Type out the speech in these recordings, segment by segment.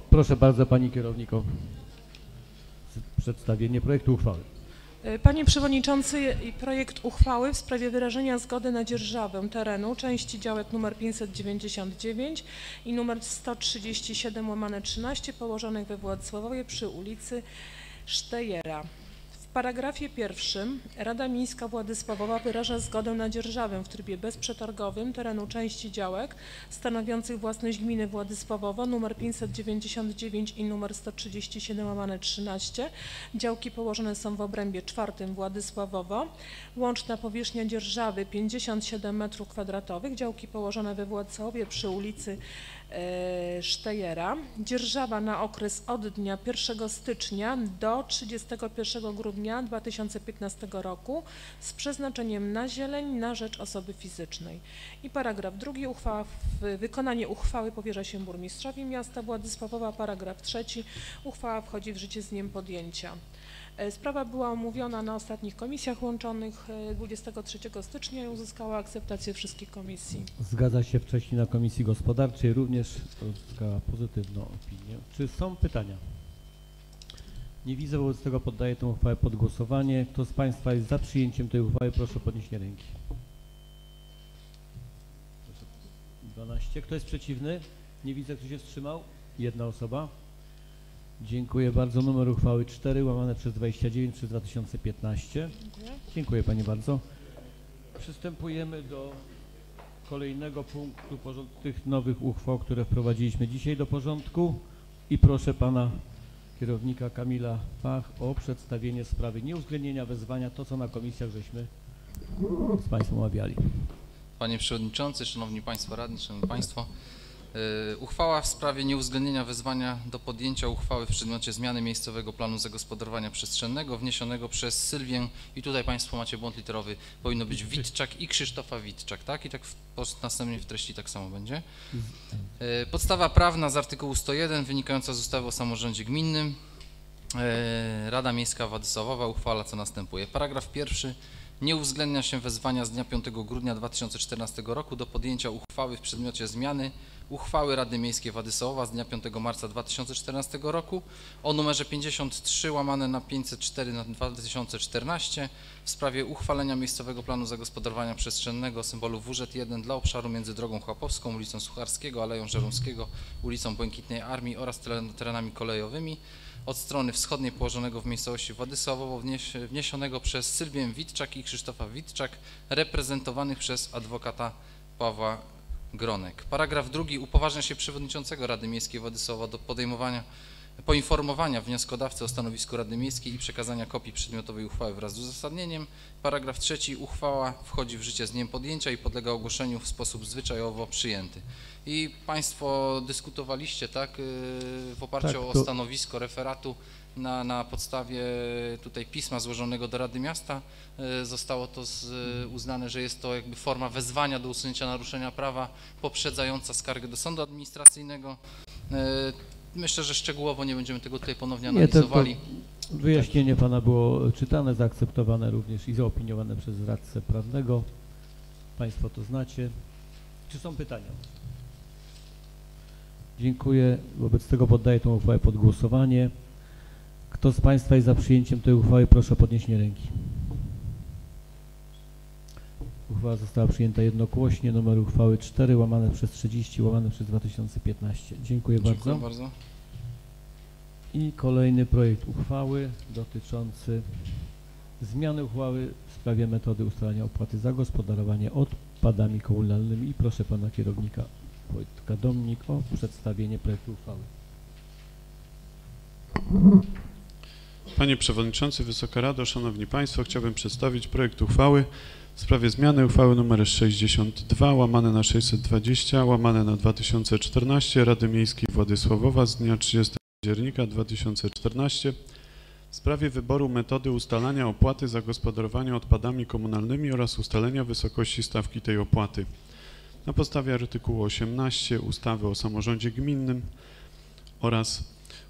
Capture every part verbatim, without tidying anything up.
Proszę bardzo, pani kierownik, o przedstawienie projektu uchwały. Panie Przewodniczący, projekt uchwały w sprawie wyrażenia zgody na dzierżawę terenu części działek nr pięćset dziewięćdziesiąt dziewięć i nr sto trzydzieści siedem łamane trzynaście położonych we Władysławowie przy ulicy Sztejera. W paragrafie pierwszym Rada Miejska Władysławowa wyraża zgodę na dzierżawę w trybie bezprzetargowym terenu części działek stanowiących własność gminy Władysławowo nr pięćset dziewięćdziesiąt dziewięć i nr sto trzydzieści siedem łamane trzynaście. Działki położone są w obrębie czwartym Władysławowo. Łączna powierzchnia dzierżawy pięćdziesiąt siedem metrów kwadratowych. Działki położone we Władysławowie przy ulicy Sztejera. Dzierżawa na okres od dnia pierwszego stycznia do trzydziestego pierwszego grudnia dwa tysiące piętnastego roku z przeznaczeniem na zieleń na rzecz osoby fizycznej. I paragraf drugi. Uchwała w wykonanie uchwały powierza się burmistrzowi miasta Władysławowa. Paragraf trzeci. Uchwała wchodzi w życie z dniem podjęcia. Sprawa była omówiona na ostatnich komisjach łączonych dwudziestego trzeciego stycznia i uzyskała akceptację wszystkich komisji. Zgadza się, wcześniej na Komisji Gospodarczej również uzyskała pozytywną opinię. Czy są pytania? Nie widzę, wobec tego poddaję tę uchwałę pod głosowanie. Kto z Państwa jest za przyjęciem tej uchwały, proszę o podniesienie ręki. dwanaście. Kto jest przeciwny? Nie widzę, kto się wstrzymał. Jedna osoba. Dziękuję bardzo. Numer uchwały cztery łamane przez dwadzieścia dziewięć przez dwa tysiące piętnaście. Dziękuję. Dziękuję Pani bardzo. Przystępujemy do kolejnego punktu tych nowych uchwał, które wprowadziliśmy dzisiaj do porządku i proszę Pana kierownika Kamila Pach o przedstawienie sprawy nieuwzględnienia wezwania, to co na komisjach żeśmy z Państwem omawiali. Panie Przewodniczący, Szanowni Państwo Radni, Szanowni Państwo. Uchwała w sprawie nieuwzględnienia wezwania do podjęcia uchwały w przedmiocie zmiany miejscowego planu zagospodarowania przestrzennego wniesionego przez Sylwię i tutaj Państwo macie błąd literowy, powinno być Witczak i Krzysztofa Witczak, tak? I tak w, następnie w treści tak samo będzie. Podstawa prawna z artykułu sto jeden wynikająca z ustawy o samorządzie gminnym. Rada Miejska Władysławowa uchwala co następuje. Paragraf pierwszy. Nie uwzględnia się wezwania z dnia piątego grudnia dwa tysiące czternastego roku do podjęcia uchwały w przedmiocie zmiany uchwały Rady Miejskiej Władysławowa z dnia piątego marca dwa tysiące czternastego roku o numerze pięćdziesiąt trzy łamane na pięćset cztery na dwa tysiące czternaście w sprawie uchwalenia miejscowego planu zagospodarowania przestrzennego o symbolu W Z jeden dla obszaru między drogą Chłopowską, ulicą Sucharskiego, Aleją Żeromskiego, ulicą Błękitnej Armii oraz terenami kolejowymi od strony wschodniej położonego w miejscowości Władysławowo wniesionego przez Sylwię Witczak i Krzysztofa Witczak reprezentowanych przez adwokata Pawła Gronek. Paragraf drugi. Upoważnia się przewodniczącego Rady Miejskiej Władysławowa do podejmowania, poinformowania wnioskodawcy o stanowisku Rady Miejskiej i przekazania kopii przedmiotowej uchwały wraz z uzasadnieniem. Paragraf trzeci. Uchwała wchodzi w życie z dniem podjęcia i podlega ogłoszeniu w sposób zwyczajowo przyjęty. I Państwo dyskutowaliście, tak, w oparciu tak, to... o stanowisko referatu na, na podstawie tutaj pisma złożonego do Rady Miasta. Zostało to z, uznane, że jest to jakby forma wezwania do usunięcia naruszenia prawa poprzedzająca skargę do sądu administracyjnego. Myślę, że szczegółowo nie będziemy tego tutaj ponownie analizowali. Nie, to, to wyjaśnienie Pana było czytane, zaakceptowane również i zaopiniowane przez radcę prawnego. Państwo to znacie. Czy są pytania? Dziękuję. Wobec tego poddaję tę uchwałę pod głosowanie. Kto z Państwa jest za przyjęciem tej uchwały, proszę o podniesienie ręki. Uchwała została przyjęta jednogłośnie. Numer uchwały cztery łamane przez trzydzieści łamane przez dwa tysiące piętnaście. Dziękuję, Dziękuję bardzo. bardzo. I kolejny projekt uchwały dotyczący zmiany uchwały w sprawie metody ustalania opłaty za gospodarowanie odpadami komunalnymi. I proszę Pana kierownika Wojtka Domnik o przedstawienie projektu uchwały. Panie Przewodniczący, Wysoka Rado, Szanowni Państwo, chciałbym przedstawić projekt uchwały w sprawie zmiany uchwały nr sześćdziesiąt dwa łamane na sześćset dwadzieścia łamane na dwa tysiące czternaście Rady Miejskiej Władysławowa z dnia trzydziestego października dwa tysiące czternastego w sprawie wyboru metody ustalania opłaty za gospodarowanie odpadami komunalnymi oraz ustalenia wysokości stawki tej opłaty. Na podstawie artykułu osiemnastego ustawy o samorządzie gminnym oraz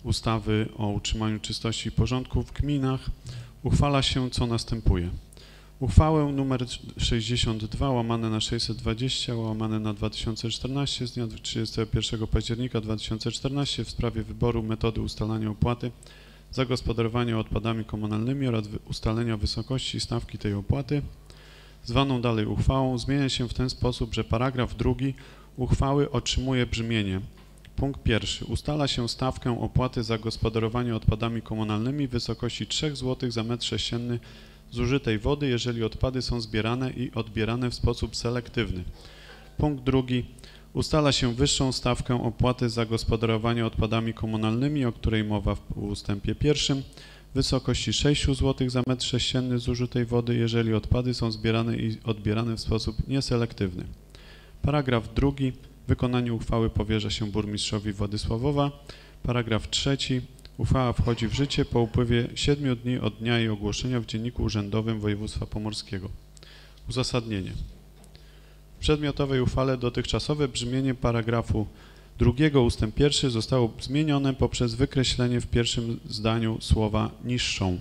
ustawy o utrzymaniu czystości i porządku w gminach uchwala się, co następuje. Uchwałę nr sześćdziesiąt dwa łamane na sześćset dwadzieścia łamane na dwa tysiące czternaście z dnia trzydziestego pierwszego października dwa tysiące czternastego w sprawie wyboru metody ustalania opłaty za gospodarowanie odpadami komunalnymi oraz ustalenia wysokości stawki tej opłaty, zwaną dalej uchwałą, zmienia się w ten sposób, że paragraf drugi uchwały otrzymuje brzmienie. Punkt pierwszy. Ustala się stawkę opłaty za gospodarowanie odpadami komunalnymi w wysokości trzy złote za metr sześcienny zużytej wody, jeżeli odpady są zbierane i odbierane w sposób selektywny. Punkt drugi. Ustala się wyższą stawkę opłaty za gospodarowanie odpadami komunalnymi, o której mowa w ustępie pierwszym, w wysokości sześć złotych za metr sześcienny zużytej wody, jeżeli odpady są zbierane i odbierane w sposób nieselektywny. Paragraf drugi. Wykonanie uchwały powierza się burmistrzowi Władysławowa. Paragraf trzeci. Uchwała wchodzi w życie po upływie siedmiu dni od dnia jej ogłoszenia w Dzienniku Urzędowym Województwa Pomorskiego. Uzasadnienie. W przedmiotowej uchwale dotychczasowe brzmienie paragrafu drugiego ustęp pierwszy zostało zmienione poprzez wykreślenie w pierwszym zdaniu słowa niższą.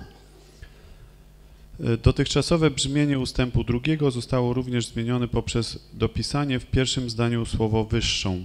Dotychczasowe brzmienie ustępu drugiego zostało również zmienione poprzez dopisanie w pierwszym zdaniu słowo wyższą.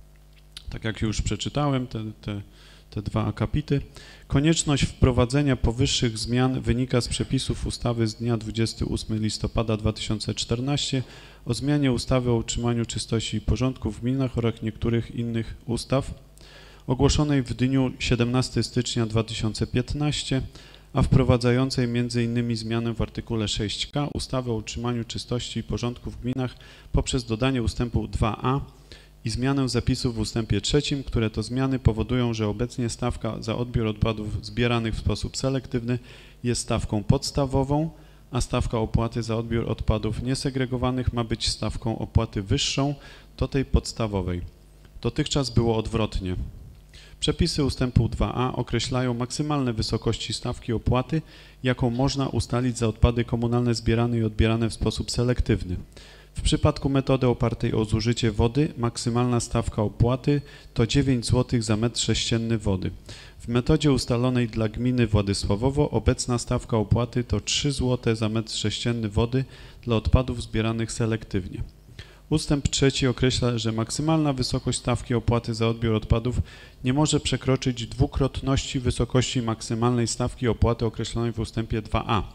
Tak jak już przeczytałem te, te, te dwa akapity. Konieczność wprowadzenia powyższych zmian wynika z przepisów ustawy z dnia dwudziestego ósmego listopada dwa tysiące czternastego o zmianie ustawy o utrzymaniu czystości i porządku w gminach oraz niektórych innych ustaw, ogłoszonej w dniu siedemnastego stycznia dwa tysiące piętnastego, a wprowadzającej między innymi zmianę w artykule sześć k ustawy o utrzymaniu czystości i porządku w gminach poprzez dodanie ustępu dwa a i zmianę zapisów w ustępie trzecim, które to zmiany powodują, że obecnie stawka za odbiór odpadów zbieranych w sposób selektywny jest stawką podstawową, a stawka opłaty za odbiór odpadów niesegregowanych ma być stawką opłaty wyższą do tej podstawowej. Dotychczas było odwrotnie. Przepisy ustępu dwa a określają maksymalne wysokości stawki opłaty, jaką można ustalić za odpady komunalne zbierane i odbierane w sposób selektywny. W przypadku metody opartej o zużycie wody maksymalna stawka opłaty to dziewięć złotych za metr sześcienny wody. W metodzie ustalonej dla gminy Władysławowo obecna stawka opłaty to trzy złote za metr sześcienny wody dla odpadów zbieranych selektywnie. Ustęp trzeci określa, że maksymalna wysokość stawki opłaty za odbiór odpadów nie może przekroczyć dwukrotności wysokości maksymalnej stawki opłaty określonej w ustępie dwa a.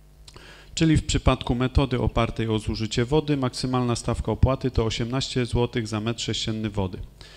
Czyli w przypadku metody opartej o zużycie wody maksymalna stawka opłaty to osiemnaście złotych za metr sześcienny wody.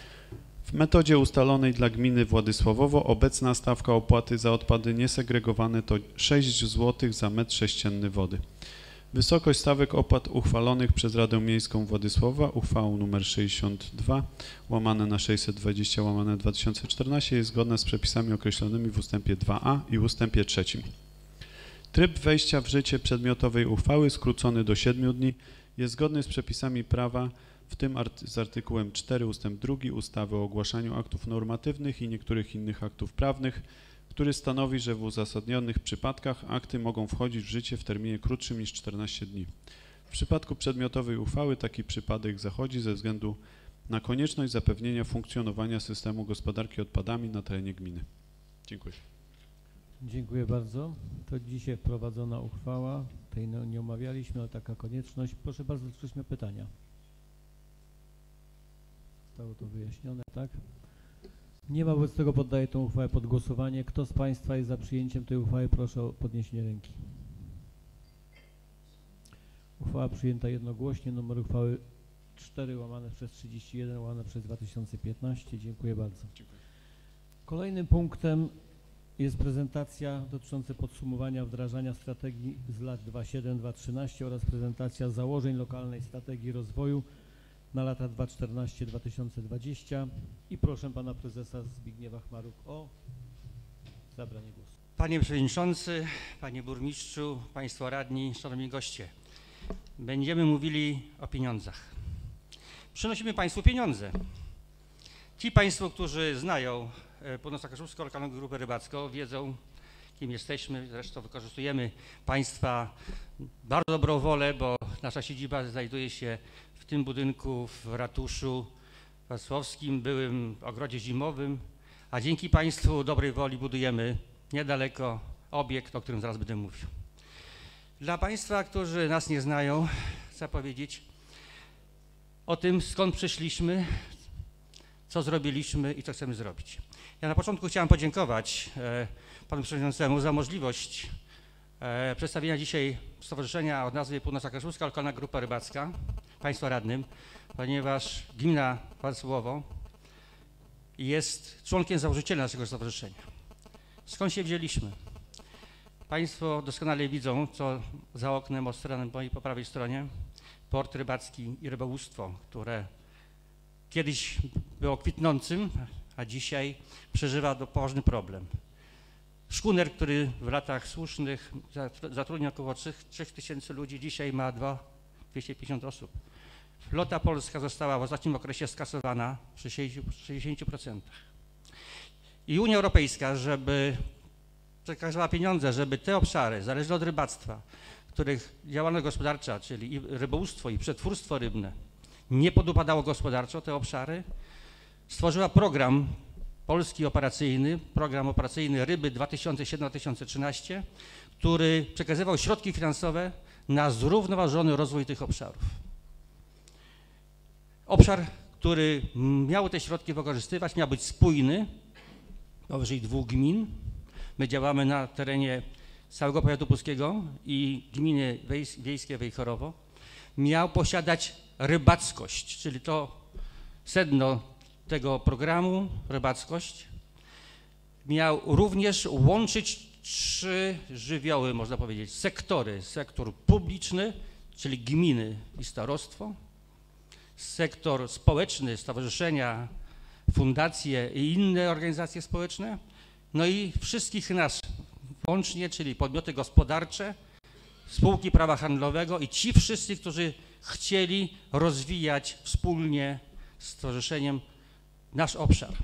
W metodzie ustalonej dla gminy Władysławowo obecna stawka opłaty za odpady niesegregowane to sześć złotych za metr sześcienny wody. Wysokość stawek opłat uchwalonych przez Radę Miejską Władysława uchwałą nr sześćdziesiąt dwa łamane na sześćset dwadzieścia łamane na dwa tysiące czternaście jest zgodna z przepisami określonymi w ustępie dwa a i ustępie trzecim. Tryb wejścia w życie przedmiotowej uchwały skrócony do siedmiu dni jest zgodny z przepisami prawa, w tym art z artykułem cztery ustęp drugi ustawy o ogłaszaniu aktów normatywnych i niektórych innych aktów prawnych, który stanowi, że w uzasadnionych przypadkach akty mogą wchodzić w życie w terminie krótszym niż czternaście dni. W przypadku przedmiotowej uchwały taki przypadek zachodzi ze względu na konieczność zapewnienia funkcjonowania systemu gospodarki odpadami na terenie gminy. Dziękuję. Dziękuję bardzo. To dzisiaj wprowadzona uchwała, tej no, nie omawialiśmy, ale taka konieczność. Proszę bardzo, czy ktoś miał pytania? Zostało to wyjaśnione, tak? Nie ma, wobec tego poddaję tę uchwałę pod głosowanie. Kto z Państwa jest za przyjęciem tej uchwały, proszę o podniesienie ręki. Uchwała przyjęta jednogłośnie, numer uchwały cztery łamane przez trzydzieści jeden łamane przez dwa tysiące piętnaście. Dziękuję bardzo. Dziękuję. Kolejnym punktem jest prezentacja dotycząca podsumowania wdrażania strategii z lat dwa tysiące siódmego do dwa tysiące trzynastego oraz prezentacja założeń lokalnej strategii rozwoju na lata dwa tysiące czternastego do dwa tysiące dwudziestego i proszę pana prezesa Zbigniewa Chmaruk o zabranie głosu. Panie Przewodniczący, Panie Burmistrzu, Państwo Radni, Szanowni Goście. Będziemy mówili o pieniądzach. Przynosimy Państwu pieniądze. Ci Państwo, którzy znają Północno-Kaszubską Lokalną Grupę Rybacką, wiedzą, kim jesteśmy. Zresztą wykorzystujemy Państwa bardzo dobrą wolę, bo nasza siedziba znajduje się w tym budynku w ratuszu wacławskim, byłym ogrodzie zimowym, a dzięki Państwu dobrej woli budujemy niedaleko obiekt, o którym zaraz będę mówił. Dla Państwa, którzy nas nie znają, chcę powiedzieć o tym, skąd przyszliśmy, co zrobiliśmy i co chcemy zrobić. Ja na początku chciałem podziękować e, panu przewodniczącemu za możliwość e, przedstawienia dzisiaj stowarzyszenia o nazwie Północna Kaszubska Lokalna Grupa Rybacka Państwu radnym, ponieważ gmina Warcławowo jest członkiem założyciela naszego stowarzyszenia. Skąd się wzięliśmy? Państwo doskonale widzą, co za oknem od strony mojej po prawej stronie, port rybacki i rybołówstwo, które kiedyś było kwitnącym, a dzisiaj przeżywa do poważny problem. Szkuner, który w latach słusznych zatrudnia około trzy tysiące ludzi, dzisiaj ma dwieście pięćdziesiąt osób. Flota polska została w ostatnim okresie skasowana przy sześćdziesięciu procentach. I Unia Europejska, żeby przekazała pieniądze, żeby te obszary, zależne od rybactwa, których działalność gospodarcza, czyli i rybołówstwo i przetwórstwo rybne, nie podupadało gospodarczo, te obszary, stworzyła program polski operacyjny, program operacyjny Ryby dwa tysiące siedem do dwa tysiące trzynaście, który przekazywał środki finansowe na zrównoważony rozwój tych obszarów. Obszar, który miał te środki wykorzystywać, miał być spójny, powyżej dwóch gmin. My działamy na terenie całego powiatu puskiego i gminy wiejskie Wejherowo. Miał posiadać rybackość, czyli to sedno tego programu, rybackość. Miał również łączyć trzy żywioły, można powiedzieć, sektory. Sektor publiczny, czyli gminy i starostwo. Sektor społeczny, stowarzyszenia, fundacje i inne organizacje społeczne. No i wszystkich nas łącznie, czyli podmioty gospodarcze, spółki prawa handlowego i ci wszyscy, którzy chcieli rozwijać wspólnie z stowarzyszeniem nasz obszar.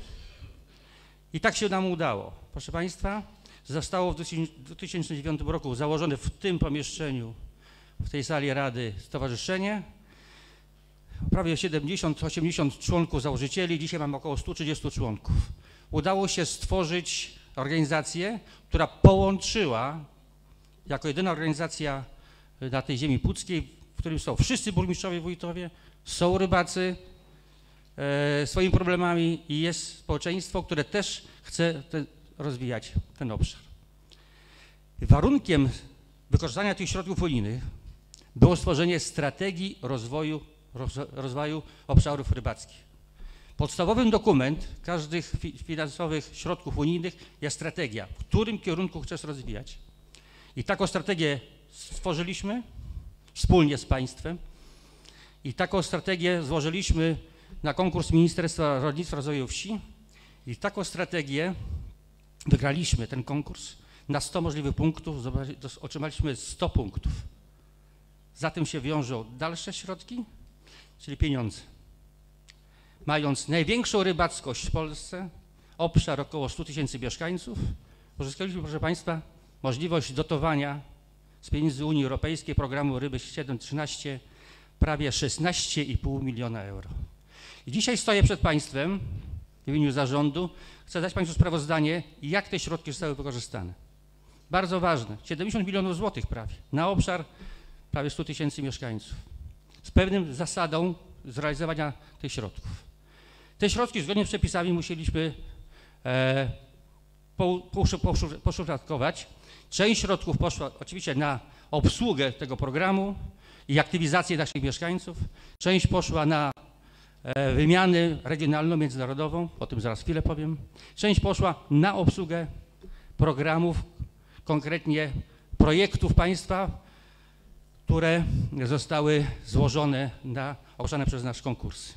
I tak się nam udało. Proszę Państwa, zostało w dwa tysiące dziewiątym roku założone w tym pomieszczeniu, w tej sali Rady stowarzyszenie. Prawie siedemdziesiąt osiemdziesiąt członków założycieli, dzisiaj mamy około stu trzydziestu członków. Udało się stworzyć organizację, która połączyła jako jedyna organizacja na tej ziemi puckiej, w którym są wszyscy burmistrzowie, wójtowie, są rybacy e, swoimi problemami i jest społeczeństwo, które też chce te, rozwijać ten obszar. Warunkiem wykorzystania tych środków unijnych było stworzenie strategii rozwoju, roz, rozwoju obszarów rybackich. Podstawowym dokument każdych finansowych środków unijnych jest strategia, w którym kierunku chcesz rozwijać. I taką strategię stworzyliśmy wspólnie z państwem i taką strategię złożyliśmy na konkurs Ministerstwa Rolnictwa i Rozwoju Wsi i taką strategię wygraliśmy ten konkurs na sto możliwych punktów, otrzymaliśmy sto punktów. Za tym się wiążą dalsze środki, czyli pieniądze. Mając największą rybackość w Polsce, obszar około stu tysięcy mieszkańców, uzyskaliśmy, proszę Państwa, możliwość dotowania z pieniędzy Unii Europejskiej programu Ryby siedem trzynaście prawie szesnaście i pół miliona euro. I dzisiaj stoję przed Państwem w imieniu zarządu, chcę dać Państwu sprawozdanie, jak te środki zostały wykorzystane. Bardzo ważne, siedemdziesiąt milionów złotych prawie, na obszar prawie stu tysięcy mieszkańców, z pewnym zasadą zrealizowania tych środków. Te środki zgodnie z przepisami musieliśmy e, poszufladkować. Część środków poszła oczywiście na obsługę tego programu i aktywizację naszych mieszkańców. Część poszła na e, wymianę regionalną, międzynarodową, o tym zaraz chwilę powiem. Część poszła na obsługę programów, konkretnie projektów państwa, które zostały złożone na ogłoszone przez nas konkursy.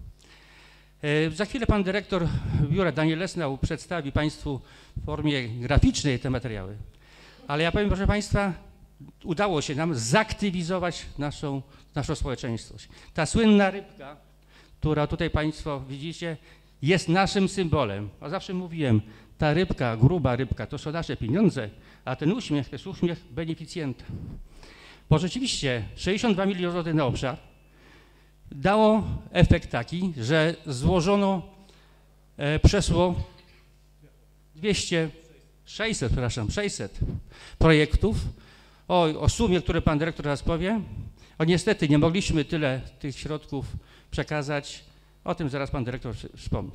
E, za chwilę pan dyrektor biura Daniel Lesnał przedstawi Państwu w formie graficznej te materiały, ale ja powiem, proszę Państwa, udało się nam zaktywizować naszą, naszą społeczeństwość. Ta słynna rybka, która tutaj Państwo widzicie, jest naszym symbolem. A zawsze mówiłem, ta rybka, gruba rybka, to są nasze pieniądze, a ten uśmiech to jest uśmiech beneficjenta. Bo rzeczywiście sześćdziesiąt dwa miliony złotych na obszar dało efekt taki, że złożono e, przeszło dwieście, sześćset, przepraszam, sześćset projektów o, o sumie, które pan dyrektor teraz powie. O, niestety nie mogliśmy tyle tych środków przekazać. O tym zaraz pan dyrektor wspomni.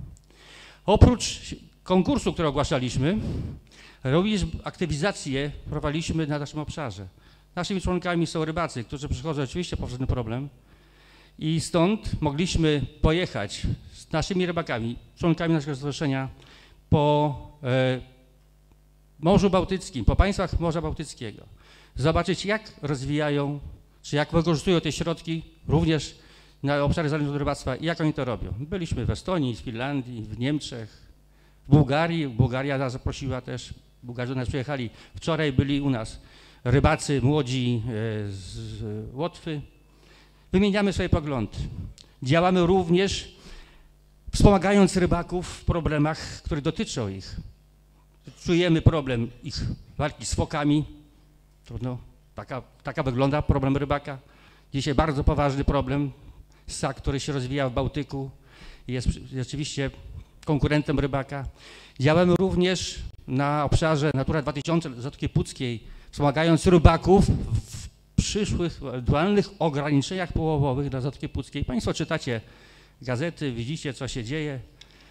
Oprócz konkursu, który ogłaszaliśmy, również aktywizację prowadziliśmy na naszym obszarze. Naszymi członkami są rybacy, którzy przychodzą oczywiście po pewien problem i stąd mogliśmy pojechać z naszymi rybakami, członkami naszego stowarzyszenia po e, Morzu Bałtyckim, po państwach Morza Bałtyckiego, zobaczyć jak rozwijają, czy jak wykorzystują te środki również na obszary zależne od rybactwa i jak oni to robią. Byliśmy w Estonii, w Finlandii, w Niemczech, w Bułgarii. Bułgaria nas zaprosiła też, Bułgarzy do nas przyjechali. Wczoraj byli u nas rybacy młodzi z Łotwy. Wymieniamy swoje poglądy. Działamy również wspomagając rybaków w problemach, które dotyczą ich. Czujemy problem ich walki z fokami. Trudno, taka, taka wygląda problem rybaka. Dzisiaj bardzo poważny problem. Ssak, który się rozwija w Bałtyku, jest rzeczywiście konkurentem rybaka. Działamy również na obszarze Natura dwa tysiące Zatoki Puckiej, wspomagając rybaków w przyszłych ewentualnych ograniczeniach połowowych dla Zatoki Puckiej. Państwo czytacie gazety, widzicie, co się dzieje.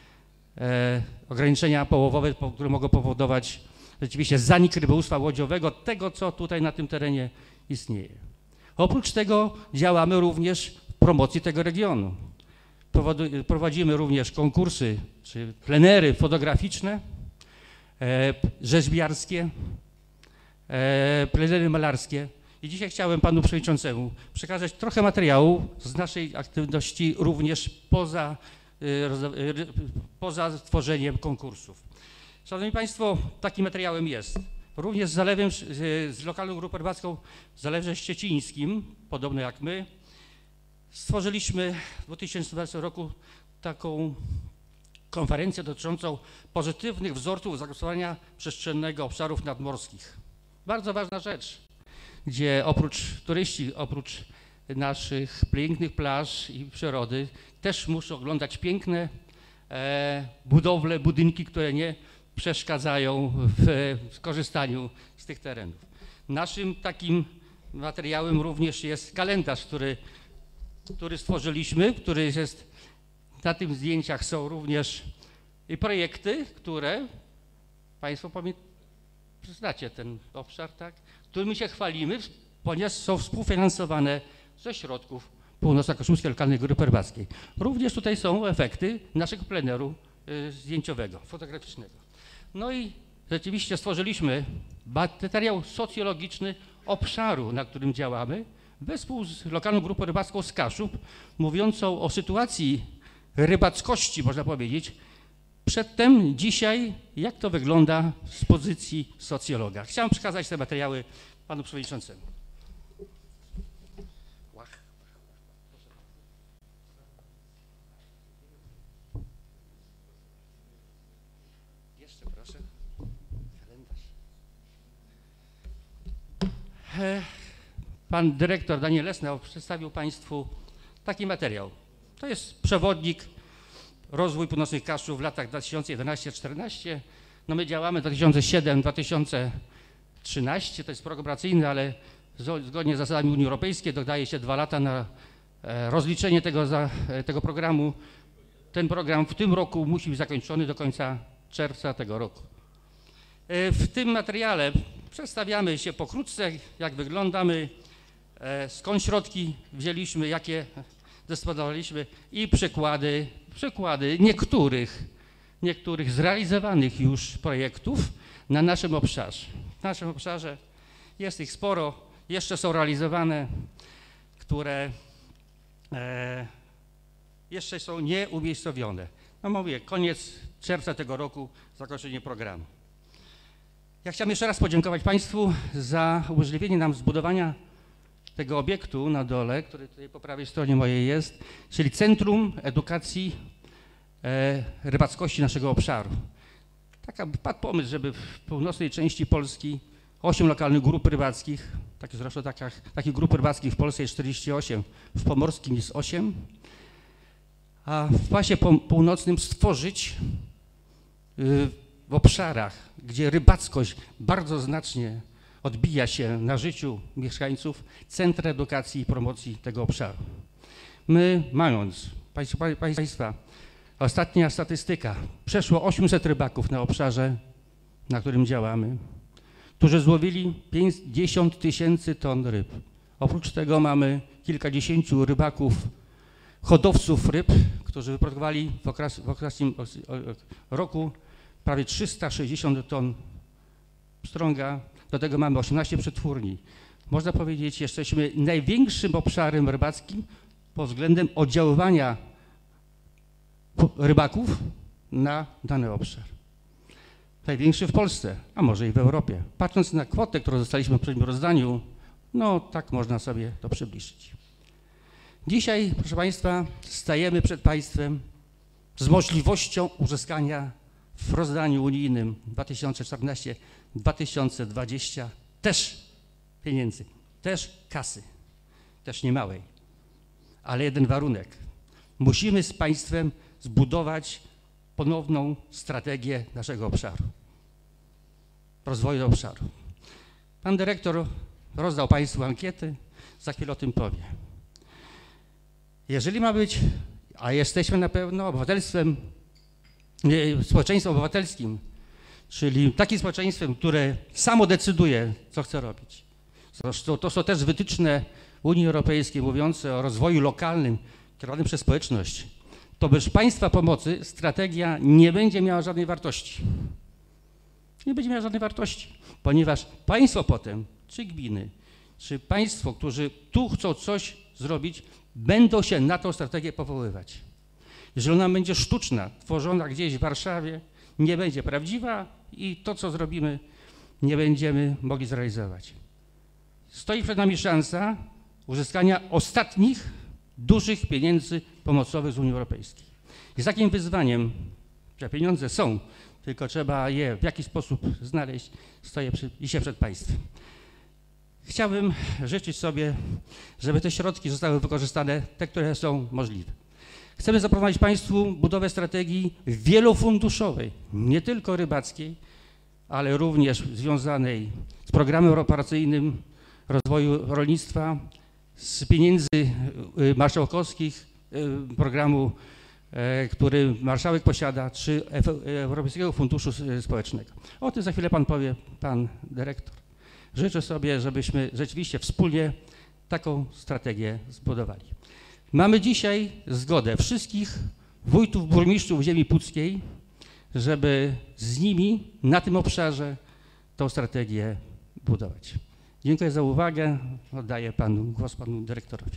E, ograniczenia połowowe, które mogą powodować rzeczywiście zanik rybołówstwa łodziowego, tego, co tutaj na tym terenie istnieje. Oprócz tego działamy również w promocji tego regionu. Prowadzimy również konkursy czy plenery fotograficzne, e, rzeźbiarskie, e, plenery malarskie. I dzisiaj chciałem panu przewodniczącemu przekazać trochę materiału z naszej aktywności również poza, e, poza tworzeniem konkursów. Szanowni państwo, takim materiałem jest. Również z zalewem, z lokalną grupą rybacką w Zalewie Szczecińskim, podobno jak my, stworzyliśmy w dwa tysiące dwudziestym roku taką konferencję dotyczącą pozytywnych wzorców zagospodarowania przestrzennego obszarów nadmorskich. Bardzo ważna rzecz, gdzie oprócz turyści, oprócz naszych pięknych plaż i przyrody, też muszą oglądać piękne e, budowle, budynki, które nie przeszkadzają w skorzystaniu z tych terenów. Naszym takim materiałem również jest kalendarz, który, który stworzyliśmy, który jest, na tych zdjęciach są również i projekty, które państwo znacie ten obszar, tak? Którymi się chwalimy, ponieważ są współfinansowane ze środków Północno-Kaszubskiej Lokalnej Grupy Rybackiej. Również tutaj są efekty naszego pleneru y, zdjęciowego, fotograficznego. No i rzeczywiście stworzyliśmy materiał socjologiczny obszaru, na którym działamy, wespół z lokalną grupą rybacką z Kaszub, mówiącą o sytuacji rybackości, można powiedzieć, przedtem, dzisiaj, jak to wygląda z pozycji socjologa. Chciałem przekazać te materiały panu przewodniczącemu. Jeszcze proszę. Kalendarz. Pan dyrektor Daniel Lesnau przedstawił państwu taki materiał. To jest przewodnik rozwój północnych Kaszub w latach dwa tysiące jedenastym do dwa tysiące czternastym. No my działamy dwa tysiące siódmy do dwa tysiące trzynastego, to jest program operacyjny, ale zgodnie z zasadami Unii Europejskiej dodaje się dwa lata na rozliczenie tego, za, tego programu. Ten program w tym roku musi być zakończony do końca czerwca tego roku. W tym materiale przedstawiamy się pokrótce, jak wyglądamy, skąd środki wzięliśmy, jakie dysponowaliśmy i przykłady, przykłady niektórych, niektórych zrealizowanych już projektów na naszym obszarze. W naszym obszarze jest ich sporo, jeszcze są realizowane, które e, jeszcze są nieumiejscowione. No mówię, koniec czerwca tego roku, zakończenie programu. Ja chciałem jeszcze raz podziękować państwu za umożliwienie nam zbudowania tego obiektu na dole, który tutaj po prawej stronie mojej jest, czyli Centrum Edukacji e, Rybackości naszego obszaru. Taka padł pomysł, żeby w północnej części Polski osiem lokalnych grup rybackich, tak zresztą takich, takich grup rybackich w Polsce jest czterdzieści osiem, w Pomorskim jest osiem, a w pasie północnym stworzyć y, w obszarach, gdzie rybackość bardzo znacznie odbija się na życiu mieszkańców Centra Edukacji i Promocji tego obszaru. My, mając, państwa, państwa, ostatnia statystyka, przeszło osiemset rybaków na obszarze, na którym działamy, którzy złowili pięćdziesiąt tysięcy ton ryb. Oprócz tego mamy kilkadziesięciu rybaków, hodowców ryb, którzy wyprodukowali w, okres, w okresnym roku prawie trzysta sześćdziesiąt ton pstrąga. Do tego mamy osiemnaście przetwórni. Można powiedzieć, jesteśmy największym obszarem rybackim pod względem oddziaływania rybaków na dany obszar. Największy w Polsce, a może i w Europie. Patrząc na kwotę, którą dostaliśmy w poprzednim rozdaniu, no tak można sobie to przybliżyć. Dzisiaj, proszę Państwa, stajemy przed Państwem z możliwością uzyskania w rozdaniu unijnym dwa tysiące czternasty do dwa tysiące dwudziestego też pieniędzy, też kasy, też niemałej, ale jeden warunek. Musimy z Państwem zbudować ponowną strategię naszego obszaru, rozwoju obszaru. Pan dyrektor rozdał Państwu ankiety, za chwilę o tym powie. Jeżeli ma być, a jesteśmy na pewno obywatelstwem, nie, społeczeństwem obywatelskim, czyli takim społeczeństwem, które samo decyduje, co chce robić. Zresztą to są też wytyczne Unii Europejskiej mówiące o rozwoju lokalnym kierowanym przez społeczność. To bez Państwa pomocy strategia nie będzie miała żadnej wartości. Nie będzie miała żadnej wartości, ponieważ Państwo potem, czy gminy, czy Państwo, którzy tu chcą coś zrobić, będą się na tą strategię powoływać. Jeżeli ona będzie sztuczna, tworzona gdzieś w Warszawie, nie będzie prawdziwa i to, co zrobimy, nie będziemy mogli zrealizować. Stoi przed nami szansa uzyskania ostatnich dużych pieniędzy pomocowych z Unii Europejskiej. I z takim wyzwaniem, że pieniądze są, tylko trzeba je w jakiś sposób znaleźć, stoję przy, dzisiaj przed Państwem. Chciałbym życzyć sobie, żeby te środki zostały wykorzystane, te, które są możliwe. Chcemy zaproponować Państwu budowę strategii wielofunduszowej, nie tylko rybackiej, ale również związanej z programem operacyjnym rozwoju rolnictwa, z pieniędzy marszałkowskich programu, który marszałek posiada, czy Europejskiego Funduszu Społecznego. O tym za chwilę Pan powie, Pan dyrektor. Życzę sobie, żebyśmy rzeczywiście wspólnie taką strategię zbudowali. Mamy dzisiaj zgodę wszystkich wójtów, burmistrzów ziemi puckiej, żeby z nimi na tym obszarze tą strategię budować. Dziękuję za uwagę. Oddaję panu, głos panu dyrektorowi.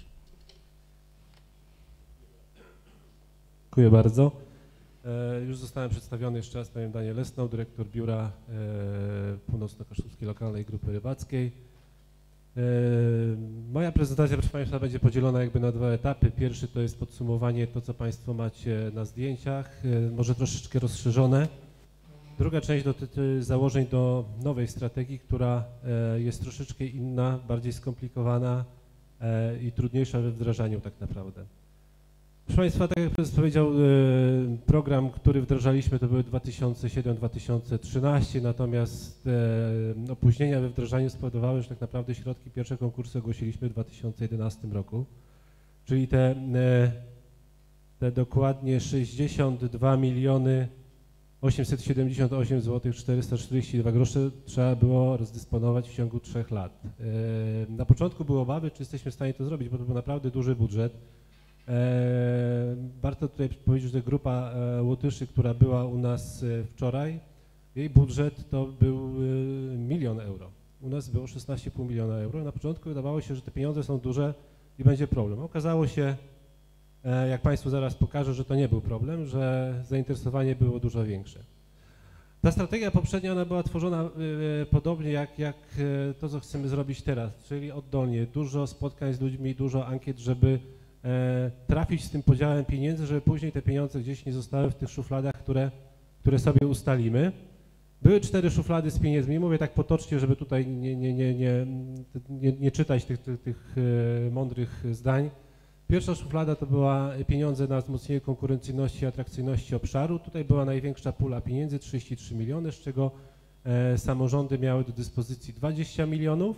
Dziękuję bardzo. E, już zostałem przedstawiony jeszcze raz, panią Daniel Lesną, dyrektor biura e, Północno-Kaszubskiej Lokalnej Grupy Rybackiej. E, moja prezentacja, proszę Państwa, będzie podzielona jakby na dwa etapy. Pierwszy to jest podsumowanie to, co Państwo macie na zdjęciach, e, może troszeczkę rozszerzone. Druga część dotyczy założeń do nowej strategii, która e, jest troszeczkę inna, bardziej skomplikowana e, i trudniejsza we wdrażaniu tak naprawdę. Proszę Państwa, tak jak prezes powiedział, program, który wdrażaliśmy, to były dwa tysiące siódmy do dwa tysiące trzynastego, natomiast opóźnienia we wdrażaniu spowodowały, że tak naprawdę środki pierwsze konkursy ogłosiliśmy w dwa tysiące jedenastym roku, czyli te, te dokładnie sześćdziesiąt dwa miliony osiemset siedemdziesiąt osiem złotych czterysta czterdzieści dwa grosze trzeba było rozdysponować w ciągu trzech lat. Na początku były obawy, czy jesteśmy w stanie to zrobić, bo to był naprawdę duży budżet. E, warto tutaj powiedzieć, że grupa e, Łotyszy, która była u nas e, wczoraj, jej budżet to był e, milion euro. U nas było szesnaście i pół miliona euro. Na początku wydawało się, że te pieniądze są duże i będzie problem. Okazało się, e, jak Państwu zaraz pokażę, że to nie był problem, że zainteresowanie było dużo większe. Ta strategia poprzednia, ona była tworzona e, podobnie jak, jak e, to, co chcemy zrobić teraz, czyli oddolnie. Dużo spotkań z ludźmi, dużo ankiet, żeby E, trafić z tym podziałem pieniędzy, żeby później te pieniądze gdzieś nie zostały w tych szufladach, które, które sobie ustalimy. Były cztery szuflady z pieniędzmi, mówię tak potocznie, żeby tutaj nie, nie, nie, nie, nie, nie czytać tych, tych, tych e, mądrych zdań. Pierwsza szuflada to była pieniądze na wzmocnienie konkurencyjności i atrakcyjności obszaru. Tutaj była największa pula pieniędzy, trzydzieści trzy miliony, z czego e, samorządy miały do dyspozycji dwadzieścia milionów.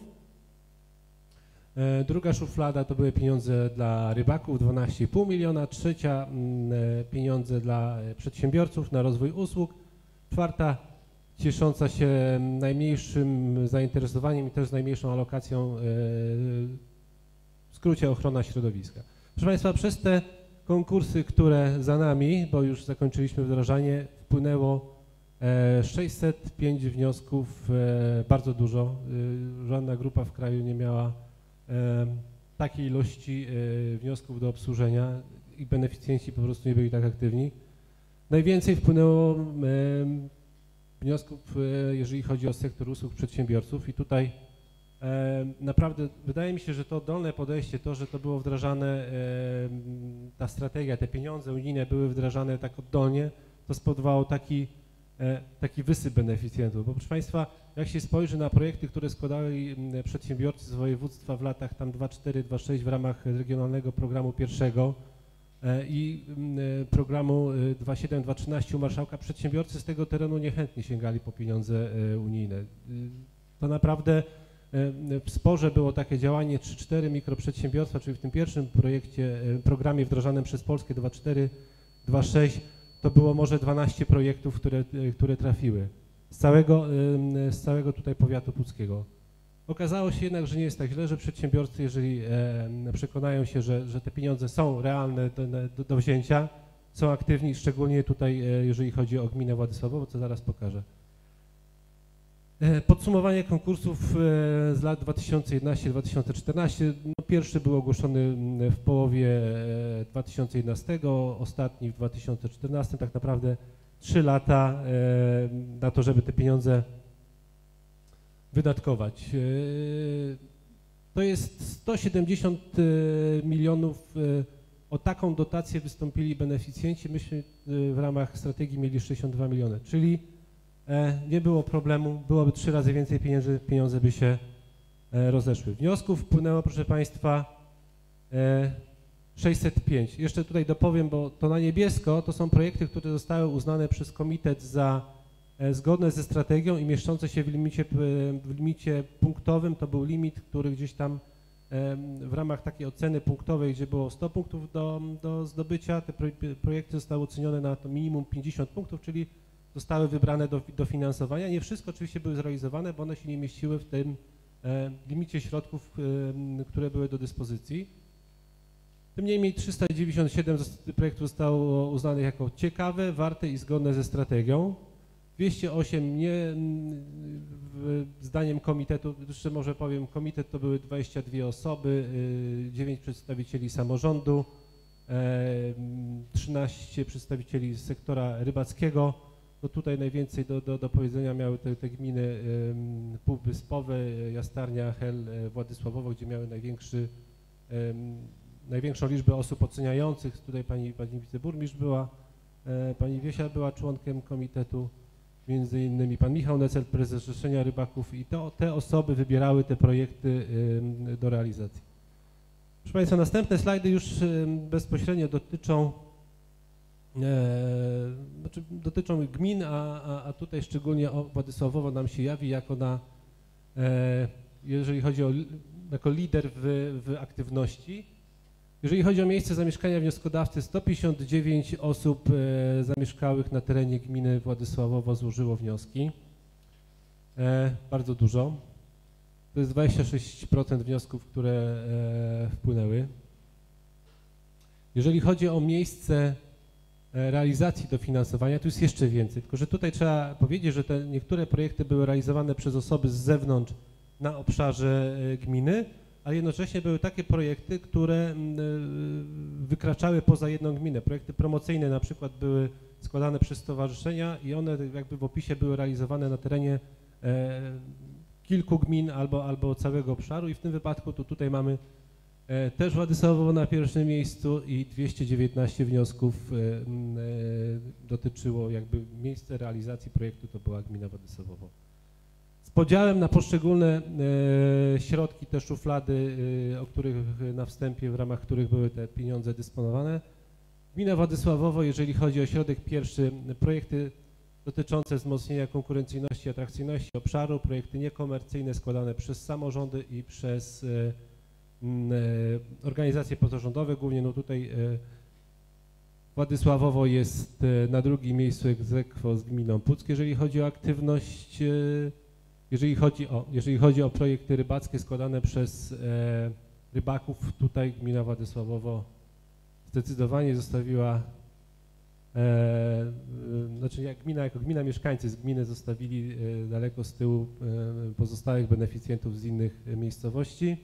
E, druga szuflada to były pieniądze dla rybaków, dwanaście i pół miliona. Trzecia m, e, pieniądze dla przedsiębiorców na rozwój usług. Czwarta ciesząca się najmniejszym zainteresowaniem i też z najmniejszą alokacją, e, w skrócie ochrona środowiska. Proszę Państwa, przez te konkursy, które za nami, bo już zakończyliśmy wdrażanie, wpłynęło e, sześćset pięć wniosków, e, bardzo dużo. E, żadna grupa w kraju nie miała e, takiej ilości e, wniosków do obsłużenia i beneficjenci po prostu nie byli tak aktywni. Najwięcej wpłynęło e, wniosków, e, jeżeli chodzi o sektor usług przedsiębiorców i tutaj e, naprawdę wydaje mi się, że to oddolne podejście, to, że to było wdrażane, e, ta strategia, te pieniądze unijne były wdrażane tak oddolnie, to spowodowało taki, e, taki wysyp beneficjentów, bo proszę Państwa, jak się spojrzy na projekty, które składali przedsiębiorcy z województwa w latach tam dwa cztery dwa sześć w ramach regionalnego programu pierwszego, i programu dwa siedem dwa trzynaście u marszałka, przedsiębiorcy z tego terenu niechętnie sięgali po pieniądze unijne. To naprawdę w sporze było takie działanie trzy cztery mikroprzedsiębiorstwa, czyli w tym pierwszym projekcie, programie wdrażanym przez Polskę dwa cztery dwa sześć, to było może dwanaście projektów, które, które trafiły z całego, z całego tutaj powiatu puckiego. Okazało się jednak, że nie jest tak źle, że przedsiębiorcy, jeżeli e, przekonają się, że, że te pieniądze są realne do, do, do wzięcia, są aktywni, szczególnie tutaj, e, jeżeli chodzi o gminę Władysławowo, co zaraz pokażę. E, podsumowanie konkursów e, z lat dwa tysiące jedenaście dwa tysiące czternaście. No, pierwszy był ogłoszony w połowie e, dwa tysiące jedenastego, ostatni w dwa tysiące czternastym. Tak naprawdę trzy lata e, na to, żeby te pieniądze wydatkować. To jest sto siedemdziesiąt milionów. O taką dotację wystąpili beneficjenci. Myśmy w ramach strategii mieli sześćdziesiąt dwa miliony, czyli nie było problemu, byłoby trzy razy więcej pieniędzy, pieniądze by się rozeszły. Wniosków wpłynęło, proszę Państwa, sześćset pięć. Jeszcze tutaj dopowiem, bo to na niebiesko to są projekty, które zostały uznane przez komitet za zgodne ze strategią i mieszczące się w limicie, w limicie punktowym. To był limit, który gdzieś tam w ramach takiej oceny punktowej, gdzie było sto punktów do, do zdobycia, te projekty zostały ocenione na to minimum pięćdziesiąt punktów, czyli zostały wybrane do, do finansowania. Nie wszystko oczywiście były zrealizowane, bo one się nie mieściły w tym limicie środków, które były do dyspozycji. Tym niemniej trzysta dziewięćdziesiąt siedem projektów zostało uznanych jako ciekawe, warte i zgodne ze strategią. dwieście osiem nie, zdaniem komitetu, jeszcze może powiem, komitet to były dwadzieścia dwie osoby, dziewięć przedstawicieli samorządu, trzynaście przedstawicieli sektora rybackiego. No tutaj najwięcej do, do, do powiedzenia miały te, te gminy półwyspowe, Jastarnia, Hel, Władysławowo, gdzie miały największy, największą liczbę osób oceniających. Tutaj pani, pani wiceburmistrz była, pani Wiesia była członkiem komitetu. Między innymi pan Michał Necel, prezes Zrzeszenia Rybaków, i to te osoby wybierały te projekty y, do realizacji. Proszę Państwa, następne slajdy już y, bezpośrednio dotyczą, e, znaczy dotyczą gmin, a, a, a tutaj szczególnie o Władysławowo nam się jawi jako na, e, jeżeli chodzi o, jako lider w, w aktywności. Jeżeli chodzi o miejsce zamieszkania wnioskodawcy, sto pięćdziesiąt dziewięć osób e, zamieszkałych na terenie gminy Władysławowo złożyło wnioski. E, bardzo dużo. To jest dwadzieścia sześć procent wniosków, które e, wpłynęły. Jeżeli chodzi o miejsce e, realizacji dofinansowania, to jest jeszcze więcej, tylko że tutaj trzeba powiedzieć, że te niektóre projekty były realizowane przez osoby z zewnątrz na obszarze e, gminy, ale jednocześnie były takie projekty, które wykraczały poza jedną gminę. Projekty promocyjne na przykład były składane przez stowarzyszenia i one jakby w opisie były realizowane na terenie e, kilku gmin albo, albo całego obszaru i w tym wypadku to tutaj mamy e, też Władysławowo na pierwszym miejscu i dwieście dziewiętnaście wniosków e, e, dotyczyło jakby miejsce realizacji projektu, to była gmina Władysławowo. Z podziałem na poszczególne e, środki, te szuflady, e, o których na wstępie, w ramach których były te pieniądze dysponowane. Gmina Władysławowo, jeżeli chodzi o środek pierwszy, projekty dotyczące wzmocnienia konkurencyjności i atrakcyjności obszaru, projekty niekomercyjne składane przez samorządy i przez e, m, e, organizacje pozarządowe, głównie no tutaj e, Władysławowo jest e, na drugim miejscu ex aequo z gminą Puck, jeżeli chodzi o aktywność, e, jeżeli chodzi o, jeżeli chodzi o projekty rybackie składane przez e, rybaków, tutaj gmina Władysławowo zdecydowanie zostawiła, e, e, znaczy jak gmina, jako gmina mieszkańcy z gminy zostawili e, daleko z tyłu e, pozostałych beneficjentów z innych e, miejscowości.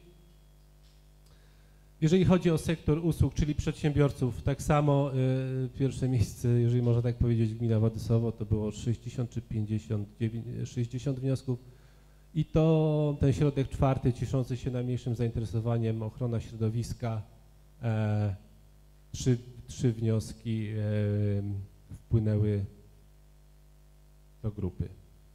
Jeżeli chodzi o sektor usług, czyli przedsiębiorców, tak samo y, pierwsze miejsce, jeżeli można tak powiedzieć, gmina Władysławowo, to było sześćdziesiąt czy pięćdziesiąt dziewięć, sześćdziesiąt wniosków i to ten środek czwarty, cieszący się najmniejszym zainteresowaniem, ochrona środowiska, e, trzy, trzy wnioski e, wpłynęły do grupy.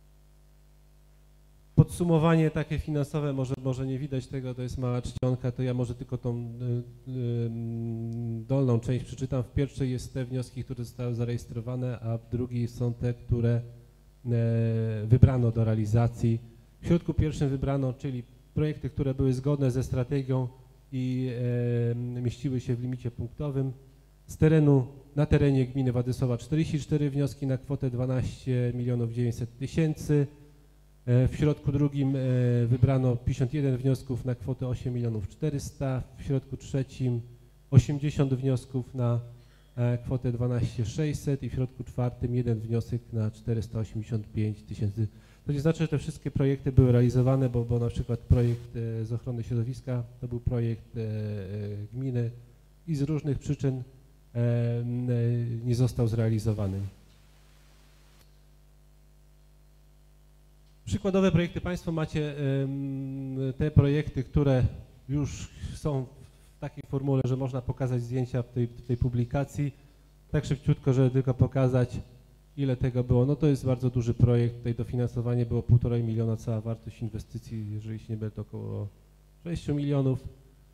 Podsumowanie takie finansowe, może, może nie widać tego, to jest mała czcionka, to ja może tylko tą y, y, dolną część przeczytam. W pierwszej jest te wnioski, które zostały zarejestrowane, a w drugiej są te, które y, wybrano do realizacji. W środku pierwszym wybrano, czyli projekty, które były zgodne ze strategią i y, mieściły się w limicie punktowym. Z terenu, na terenie gminy Władysława czterdzieści cztery wnioski na kwotę dwanaście milionów dziewięćset tysięcy. W środku drugim wybrano pięćdziesiąt jeden wniosków na kwotę osiem milionów czterysta, w środku trzecim osiemdziesiąt wniosków na kwotę dwanaście tysięcy sześćset i w środku czwartym jeden wniosek na czterysta osiemdziesiąt pięć tysięcy. To nie znaczy, że te wszystkie projekty były realizowane, bo, bo na przykład projekt z ochrony środowiska to był projekt gminy i z różnych przyczyn nie został zrealizowany. Przykładowe projekty Państwo macie te projekty, które już są w takiej formule, że można pokazać zdjęcia w tej, w tej publikacji. Tak szybciutko, żeby tylko pokazać, ile tego było. No to jest bardzo duży projekt. Tutaj dofinansowanie było półtora miliona, cała wartość inwestycji, jeżeli się nie mylę, to około sześć milionów.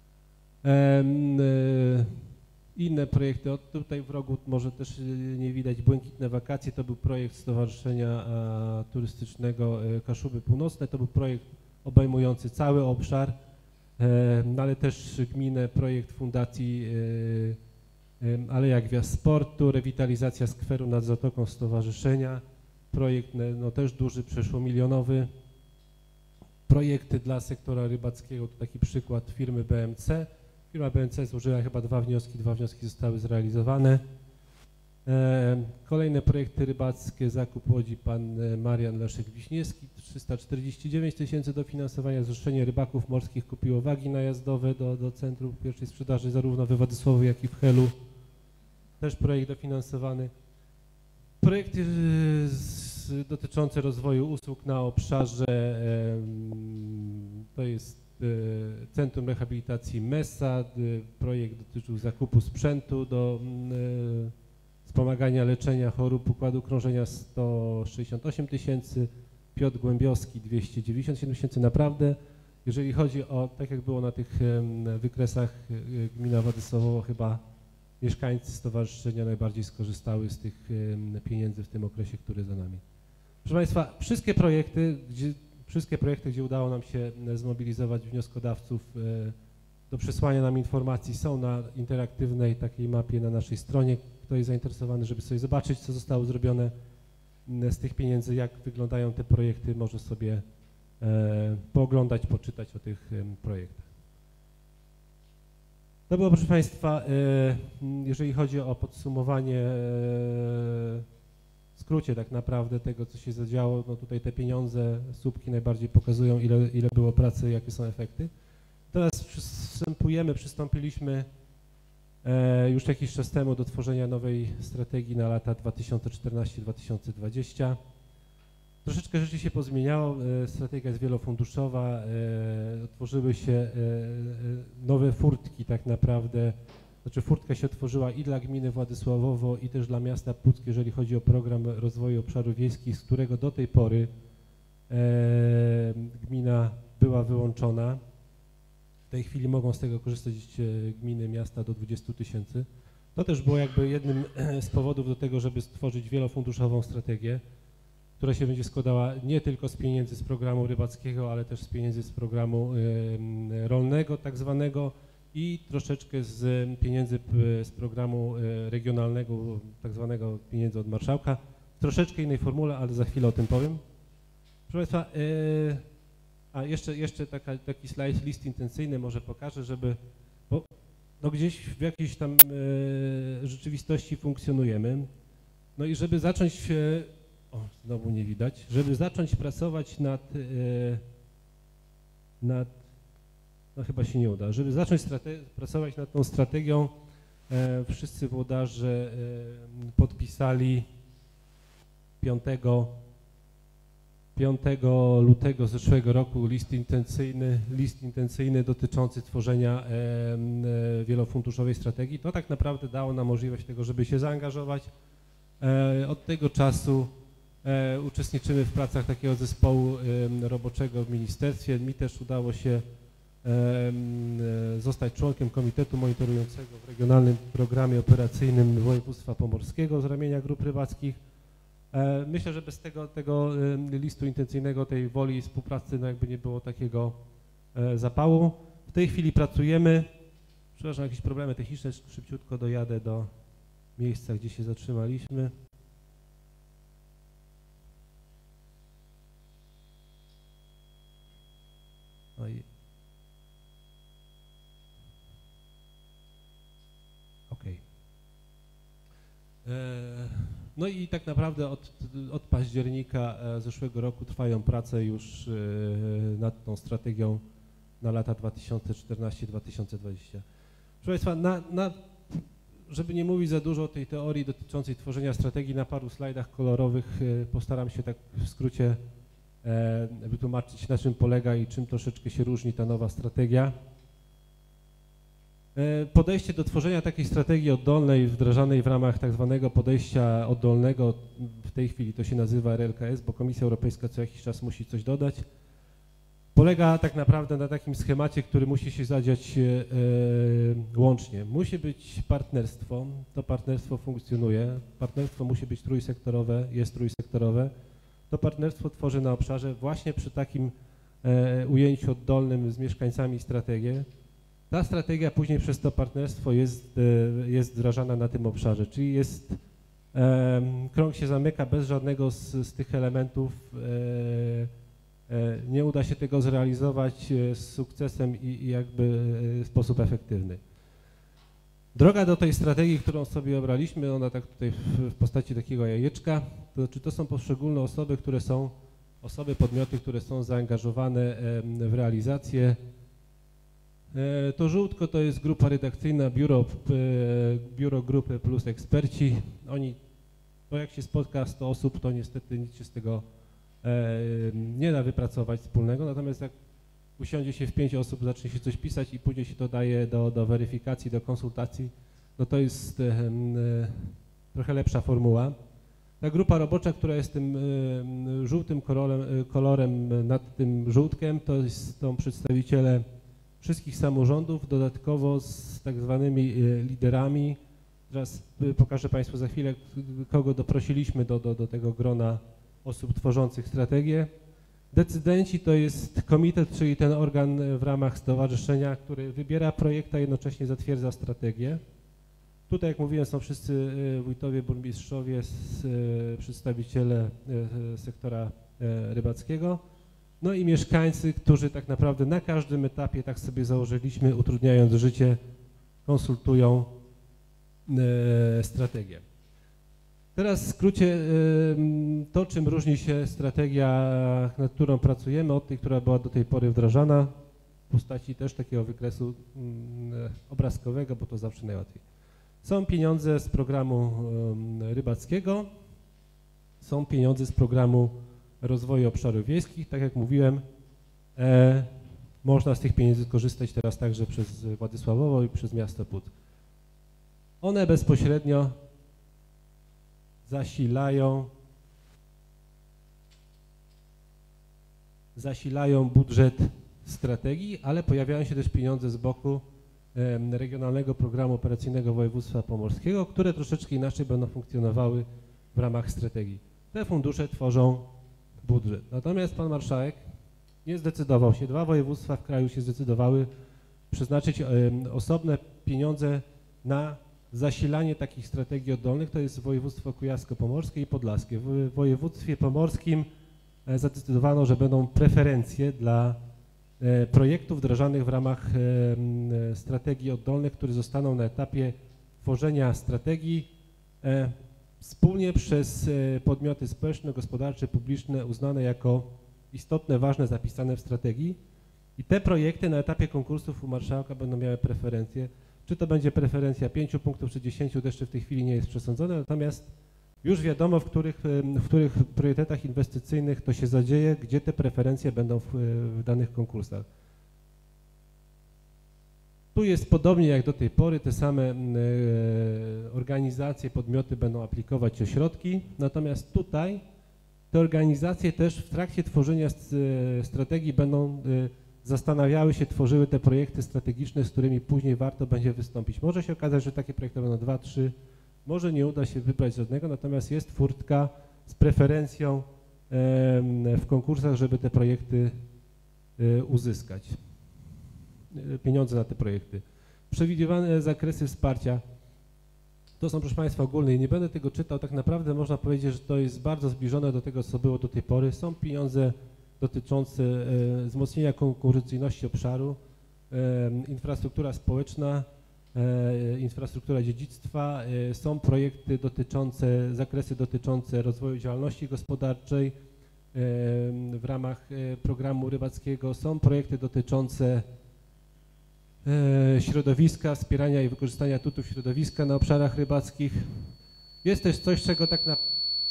Inne projekty, od tutaj w rogu może też nie widać, Błękitne Wakacje, to był projekt Stowarzyszenia Turystycznego Kaszuby Północne, to był projekt obejmujący cały obszar, no ale też gminę, projekt Fundacji Aleja Gwiazd Sportu, rewitalizacja skweru nad Zatoką Stowarzyszenia, projekt no też duży, przeszło milionowy, projekty dla sektora rybackiego, to taki przykład firmy B M C. Firma B M C złożyła chyba dwa wnioski, dwa wnioski zostały zrealizowane. E, kolejne projekty rybackie, zakup łodzi pan Marian Leszek-Wiśniewski, trzysta czterdzieści dziewięć tysięcy dofinansowania, Zrzeszenie Rybaków Morskich kupiło wagi najazdowe do, do centrum pierwszej sprzedaży zarówno we Władysławowie, jak i w Helu. Też projekt dofinansowany. Projekty z, dotyczące rozwoju usług na obszarze, e, to jest Centrum Rehabilitacji MESA, projekt dotyczył zakupu sprzętu do wspomagania leczenia chorób układu krążenia sto sześćdziesiąt osiem tysięcy, Piotr Głębiowski dwieście dziewięćdziesiąt siedem tysięcy. Naprawdę, jeżeli chodzi o, tak jak było na tych wykresach, gmina Władysławowo, chyba mieszkańcy stowarzyszenia najbardziej skorzystały z tych pieniędzy w tym okresie, który za nami. Proszę Państwa, wszystkie projekty, gdzie Wszystkie projekty, gdzie udało nam się zmobilizować wnioskodawców do przesłania nam informacji, są na interaktywnej takiej mapie na naszej stronie. Kto jest zainteresowany, żeby sobie zobaczyć, co zostało zrobione z tych pieniędzy, jak wyglądają te projekty, może sobie pooglądać, poczytać o tych projektach. To było, proszę Państwa, jeżeli chodzi o podsumowanie, w skrócie tak naprawdę tego, co się zadziało, no tutaj te pieniądze, słupki najbardziej pokazują, ile, ile było pracy, jakie są efekty. Teraz przystępujemy, przystąpiliśmy e, już jakiś czas temu do tworzenia nowej strategii na lata dwa tysiące czternasty do dwa tysiące dwudziestego. Troszeczkę rzeczy się pozmieniało, e, strategia jest wielofunduszowa, e, otworzyły się e, nowe furtki tak naprawdę. Znaczy furtka się otworzyła i dla gminy Władysławowo, i też dla miasta Puck, jeżeli chodzi o program rozwoju obszarów wiejskich, z którego do tej pory e, gmina była wyłączona. W tej chwili mogą z tego korzystać gminy miasta do dwudziestu tysięcy. To też było jakby jednym z powodów do tego, żeby stworzyć wielofunduszową strategię. która się będzie składała nie tylko z pieniędzy z programu rybackiego, ale też z pieniędzy z programu y, rolnego tak zwanego i troszeczkę z pieniędzy y, z programu y, regionalnego, tak zwanego pieniędzy od marszałka. W troszeczkę innej formule, ale za chwilę o tym powiem. Proszę Państwa, y, a jeszcze, jeszcze taka, taki slajd, list intencyjny może pokażę, żeby, bo no gdzieś w jakiejś tam y, rzeczywistości funkcjonujemy. No i żeby zacząć, y, o znowu nie widać, żeby zacząć pracować nad, y, nad no chyba się nie uda, żeby zacząć pracować nad tą strategią, y, wszyscy włodarze y, podpisali piątego lutego zeszłego roku list intencyjny, list intencyjny dotyczący tworzenia e, e, wielofunduszowej strategii. To tak naprawdę dało nam możliwość tego, żeby się zaangażować. E, od tego czasu e, uczestniczymy w pracach takiego zespołu e, roboczego w ministerstwie. Mi też udało się e, e, zostać członkiem komitetu monitorującego w regionalnym programie operacyjnym województwa pomorskiego z ramienia grup rybackich. Myślę, że bez tego, tego listu intencyjnego, tej woli współpracy, no jakby nie było takiego zapału. W tej chwili pracujemy, przepraszam, jakieś problemy techniczne, szybciutko dojadę do miejsca, gdzie się zatrzymaliśmy. Oj. Okej. No i tak naprawdę od, od października zeszłego roku trwają prace już nad tą strategią na lata dwa tysiące czternasty do dwa tysiące dwudziestego. Proszę Państwa, na, na, żeby nie mówić za dużo o tej teorii dotyczącej tworzenia strategii, na paru slajdach kolorowych postaram się tak w skrócie wytłumaczyć, na czym polega i czym troszeczkę się różni ta nowa strategia. Podejście do tworzenia takiej strategii oddolnej wdrażanej w ramach tak zwanego podejścia oddolnego, w tej chwili to się nazywa R L K S, bo Komisja Europejska co jakiś czas musi coś dodać, polega tak naprawdę na takim schemacie, który musi się zadziać e, łącznie. Musi być partnerstwo, to partnerstwo funkcjonuje, partnerstwo musi być trójsektorowe, jest trójsektorowe, to partnerstwo tworzy na obszarze właśnie przy takim e, ujęciu oddolnym z mieszkańcami strategię. Ta strategia później przez to partnerstwo jest, jest wdrażana na tym obszarze, czyli jest, e, krąg się zamyka bez żadnego z, z tych elementów, e, e, nie uda się tego zrealizować z sukcesem i, i jakby w sposób efektywny. Droga do tej strategii, którą sobie obraliśmy, ona tak tutaj w, w postaci takiego jajeczka, to znaczy to są poszczególne osoby, które są, osoby, podmioty, które są zaangażowane w realizację. To żółtko to jest grupa redakcyjna, biuro, biuro grupy plus eksperci. Oni, to jak się spotka sto osób, to niestety nic się z tego nie da wypracować wspólnego, natomiast jak usiądzie się w pięć osób, zacznie się coś pisać i później się to daje do, do weryfikacji, do konsultacji, no to jest trochę lepsza formuła. Ta grupa robocza, która jest tym żółtym kolorem, kolorem nad tym żółtkiem, to są przedstawiciele wszystkich samorządów, dodatkowo z tak zwanymi liderami. Teraz pokażę Państwu za chwilę, kogo doprosiliśmy do, do, do tego grona osób tworzących strategię. Decydenci to jest komitet, czyli ten organ w ramach stowarzyszenia, który wybiera projekt, a jednocześnie zatwierdza strategię. Tutaj, jak mówiłem, są wszyscy wójtowie, burmistrzowie, przedstawiciele sektora rybackiego. No i mieszkańcy, którzy tak naprawdę na każdym etapie, tak sobie założyliśmy, utrudniając życie, konsultują e, strategię. Teraz w skrócie e, to, czym różni się strategia, nad którą pracujemy, od tej, która była do tej pory wdrażana, w postaci też takiego wykresu e, obrazkowego, bo to zawsze najłatwiej. Są pieniądze z programu e, rybackiego, są pieniądze z programu rozwoju obszarów wiejskich. Tak jak mówiłem, e, można z tych pieniędzy korzystać teraz także przez Władysławowo i przez miasto Płód. One bezpośrednio zasilają, zasilają budżet strategii, ale pojawiają się też pieniądze z boku e, Regionalnego Programu Operacyjnego Województwa Pomorskiego, które troszeczkę inaczej będą funkcjonowały w ramach strategii. te fundusze tworzą budżet. Natomiast pan marszałek nie zdecydował się, dwa województwa w kraju się zdecydowały przeznaczyć osobne pieniądze na zasilanie takich strategii oddolnych, to jest województwo kujawsko-pomorskie i podlaskie. W województwie pomorskim zadecydowano, że będą preferencje dla projektów wdrażanych w ramach strategii oddolnych, które zostaną na etapie tworzenia strategii wspólnie przez podmioty społeczne, gospodarcze, publiczne uznane jako istotne, ważne, zapisane w strategii. I te projekty na etapie konkursów u marszałka będą miały preferencje. Czy to będzie preferencja pięciu punktów, czy dziesięciu, to jeszcze w tej chwili nie jest przesądzone, natomiast już wiadomo, w których, w których priorytetach inwestycyjnych to się zadzieje, gdzie te preferencje będą w, w danych konkursach. Tu jest podobnie jak do tej pory, te same e, organizacje, podmioty będą aplikować o środki, natomiast tutaj te organizacje też w trakcie tworzenia strategii będą e, zastanawiały się, tworzyły te projekty strategiczne, z którymi później warto będzie wystąpić. Może się okazać, że takie projekty będą dwa, trzy, może nie uda się wybrać żadnego, natomiast jest furtka z preferencją e, w konkursach, żeby te projekty e, uzyskać. Pieniądze na te projekty. Przewidywane zakresy wsparcia to są, proszę Państwa, ogólne i nie będę tego czytał, tak naprawdę można powiedzieć, że to jest bardzo zbliżone do tego, co było do tej pory. Są pieniądze dotyczące e, wzmocnienia konkurencyjności obszaru, e, infrastruktura społeczna, e, infrastruktura dziedzictwa, e, są projekty dotyczące, zakresy dotyczące rozwoju działalności gospodarczej e, w ramach e, programu rybackiego, są projekty dotyczące środowiska, wspierania i wykorzystania atutów środowiska na obszarach rybackich. Jest też coś, czego tak na...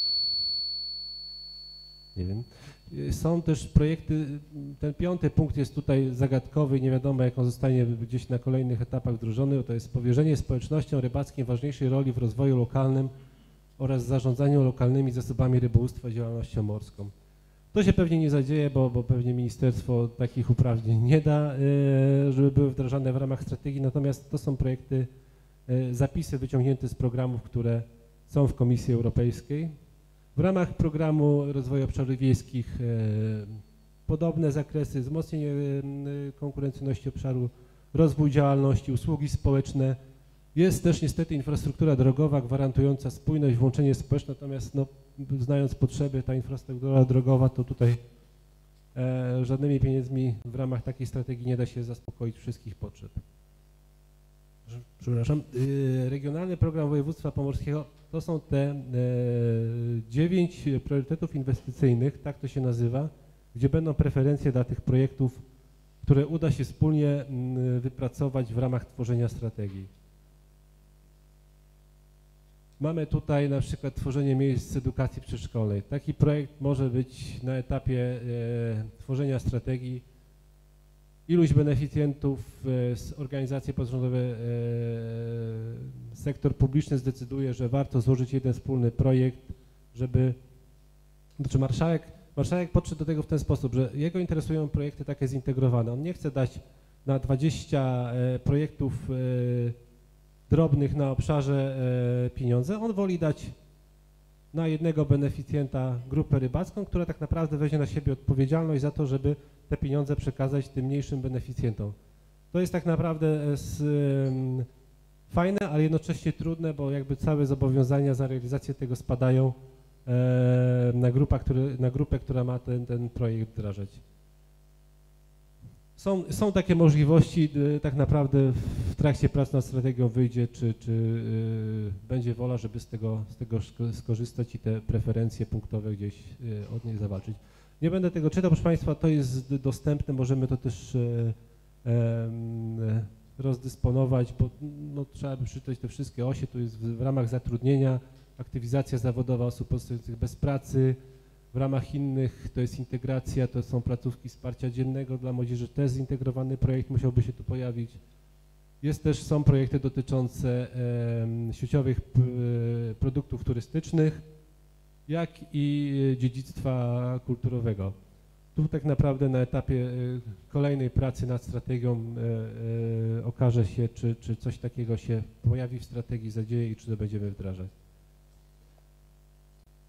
Nie wiem. Są też projekty, ten piąty punkt jest tutaj zagadkowy i nie wiadomo, jak on zostanie gdzieś na kolejnych etapach wdrożony. To jest powierzenie społecznościom rybackim ważniejszej roli w rozwoju lokalnym oraz zarządzaniu lokalnymi zasobami rybołówstwa i działalnością morską. To się pewnie nie zadzieje, bo, bo pewnie ministerstwo takich uprawnień nie da, żeby były wdrażane w ramach strategii, natomiast to są projekty, zapisy wyciągnięte z programów, które są w Komisji Europejskiej. W ramach programu rozwoju obszarów wiejskich podobne zakresy, wzmocnienie konkurencyjności obszaru, rozwój działalności, usługi społeczne. Jest też niestety infrastruktura drogowa gwarantująca spójność, włączenie społeczne, natomiast no, znając potrzeby, ta infrastruktura drogowa, to tutaj e, żadnymi pieniędzmi w ramach takiej strategii nie da się zaspokoić wszystkich potrzeb. Przepraszam. E, Regionalny Program Województwa Pomorskiego to są te e, dziewięć priorytetów inwestycyjnych, tak to się nazywa, gdzie będą preferencje dla tych projektów, które uda się wspólnie m, wypracować w ramach tworzenia strategii. Mamy tutaj na przykład tworzenie miejsc edukacji przedszkolnej. Taki projekt może być na etapie e, tworzenia strategii. Iluś beneficjentów, e, organizacje pozarządowe, e, sektor publiczny zdecyduje, że warto złożyć jeden wspólny projekt, żeby, znaczy marszałek, marszałek podszedł do tego w ten sposób, że jego interesują projekty takie zintegrowane. On nie chce dać na dwadzieścia e, projektów e, drobnych na obszarze e, pieniądze, on woli dać na jednego beneficjenta grupę rybacką, która tak naprawdę weźmie na siebie odpowiedzialność za to, żeby te pieniądze przekazać tym mniejszym beneficjentom. To jest tak naprawdę z, e, fajne, ale jednocześnie trudne, bo jakby całe zobowiązania za realizację tego spadają e, na, grupa, który, na grupę, która ma ten, ten projekt wdrażać. Są, są takie możliwości, tak naprawdę w trakcie prac nad strategią wyjdzie, czy, czy yy, będzie wola, żeby z tego, z tego skorzystać i te preferencje punktowe gdzieś yy, od nich zawalczyć. Nie będę tego czytał, proszę Państwa, to jest dostępne, możemy to też yy, yy, rozdysponować, bo no, trzeba by przeczytać te wszystkie osie, tu jest w, w ramach zatrudnienia, aktywizacja zawodowa osób pozostających bez pracy. W ramach innych to jest integracja, to są placówki wsparcia dziennego dla młodzieży, też zintegrowany projekt musiałby się tu pojawić. Jest też, są projekty dotyczące e, sieciowych p, produktów turystycznych, jak i dziedzictwa kulturowego. Tu tak naprawdę na etapie e, kolejnej pracy nad strategią e, e, okaże się, czy, czy coś takiego się pojawi w strategii, zadzieje i czy to będziemy wdrażać.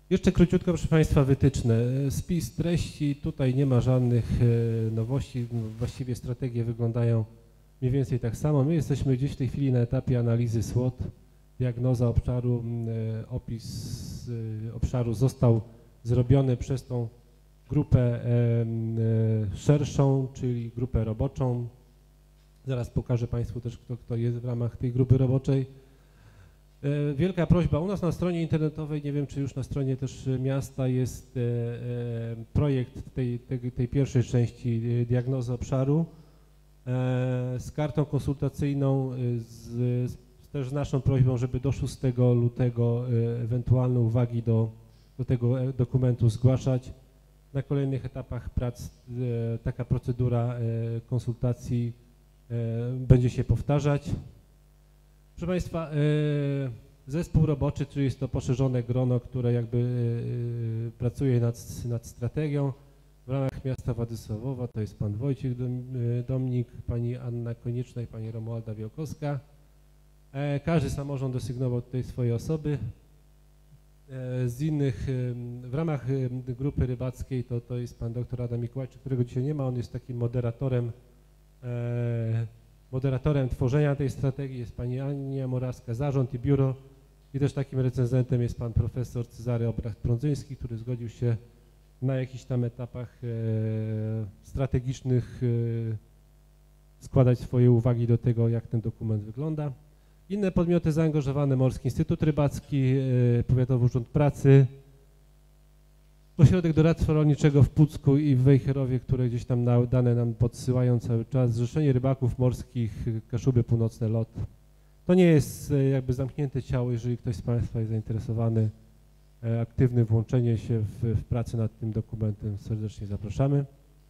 Jeszcze króciutko, proszę Państwa, wytyczne. Spis treści, tutaj nie ma żadnych nowości, właściwie strategie wyglądają mniej więcej tak samo. My jesteśmy gdzieś w tej chwili na etapie analizy SWOT, diagnoza obszaru, opis obszaru został zrobiony przez tą grupę szerszą, czyli grupę roboczą. Zaraz pokażę Państwu też, kto, kto jest w ramach tej grupy roboczej. Wielka prośba, u nas na stronie internetowej, nie wiem czy już na stronie też miasta, jest projekt tej, tej, tej pierwszej części diagnozy obszaru z kartą konsultacyjną, z, z, też z naszą prośbą, żeby do szóstego lutego ewentualne uwagi do, do tego dokumentu zgłaszać. Na kolejnych etapach prac taka procedura konsultacji będzie się powtarzać. Proszę Państwa, zespół roboczy, czyli jest to poszerzone grono, które jakby pracuje nad, nad strategią w ramach miasta Władysławowa, to jest pan Wojciech Domnik, pani Anna Konieczna i pani Romualda Wielkowska. Każdy samorząd desygnował tutaj swoje osoby. Z innych, w ramach grupy rybackiej to, to jest pan doktor Adam Mikołajczyk, którego dzisiaj nie ma, on jest takim moderatorem Moderatorem tworzenia tej strategii jest pani Ania Morawska, zarząd i biuro, i też takim recenzentem jest pan profesor Cezary Obracht-Prądzyński, który zgodził się na jakichś tam etapach e, strategicznych e, składać swoje uwagi do tego, jak ten dokument wygląda. Inne podmioty zaangażowane: Morski Instytut Rybacki, e, Powiatowy Urząd Pracy, Ośrodek Doradztwa Rolniczego w Pucku i w Wejherowie, które gdzieś tam na, dane nam podsyłają cały czas, Zrzeszenie Rybaków Morskich, Kaszuby Północne, LOT. To nie jest jakby zamknięte ciało, jeżeli ktoś z Państwa jest zainteresowany e, aktywnym włączeniem się w, w pracę nad tym dokumentem, serdecznie zapraszamy.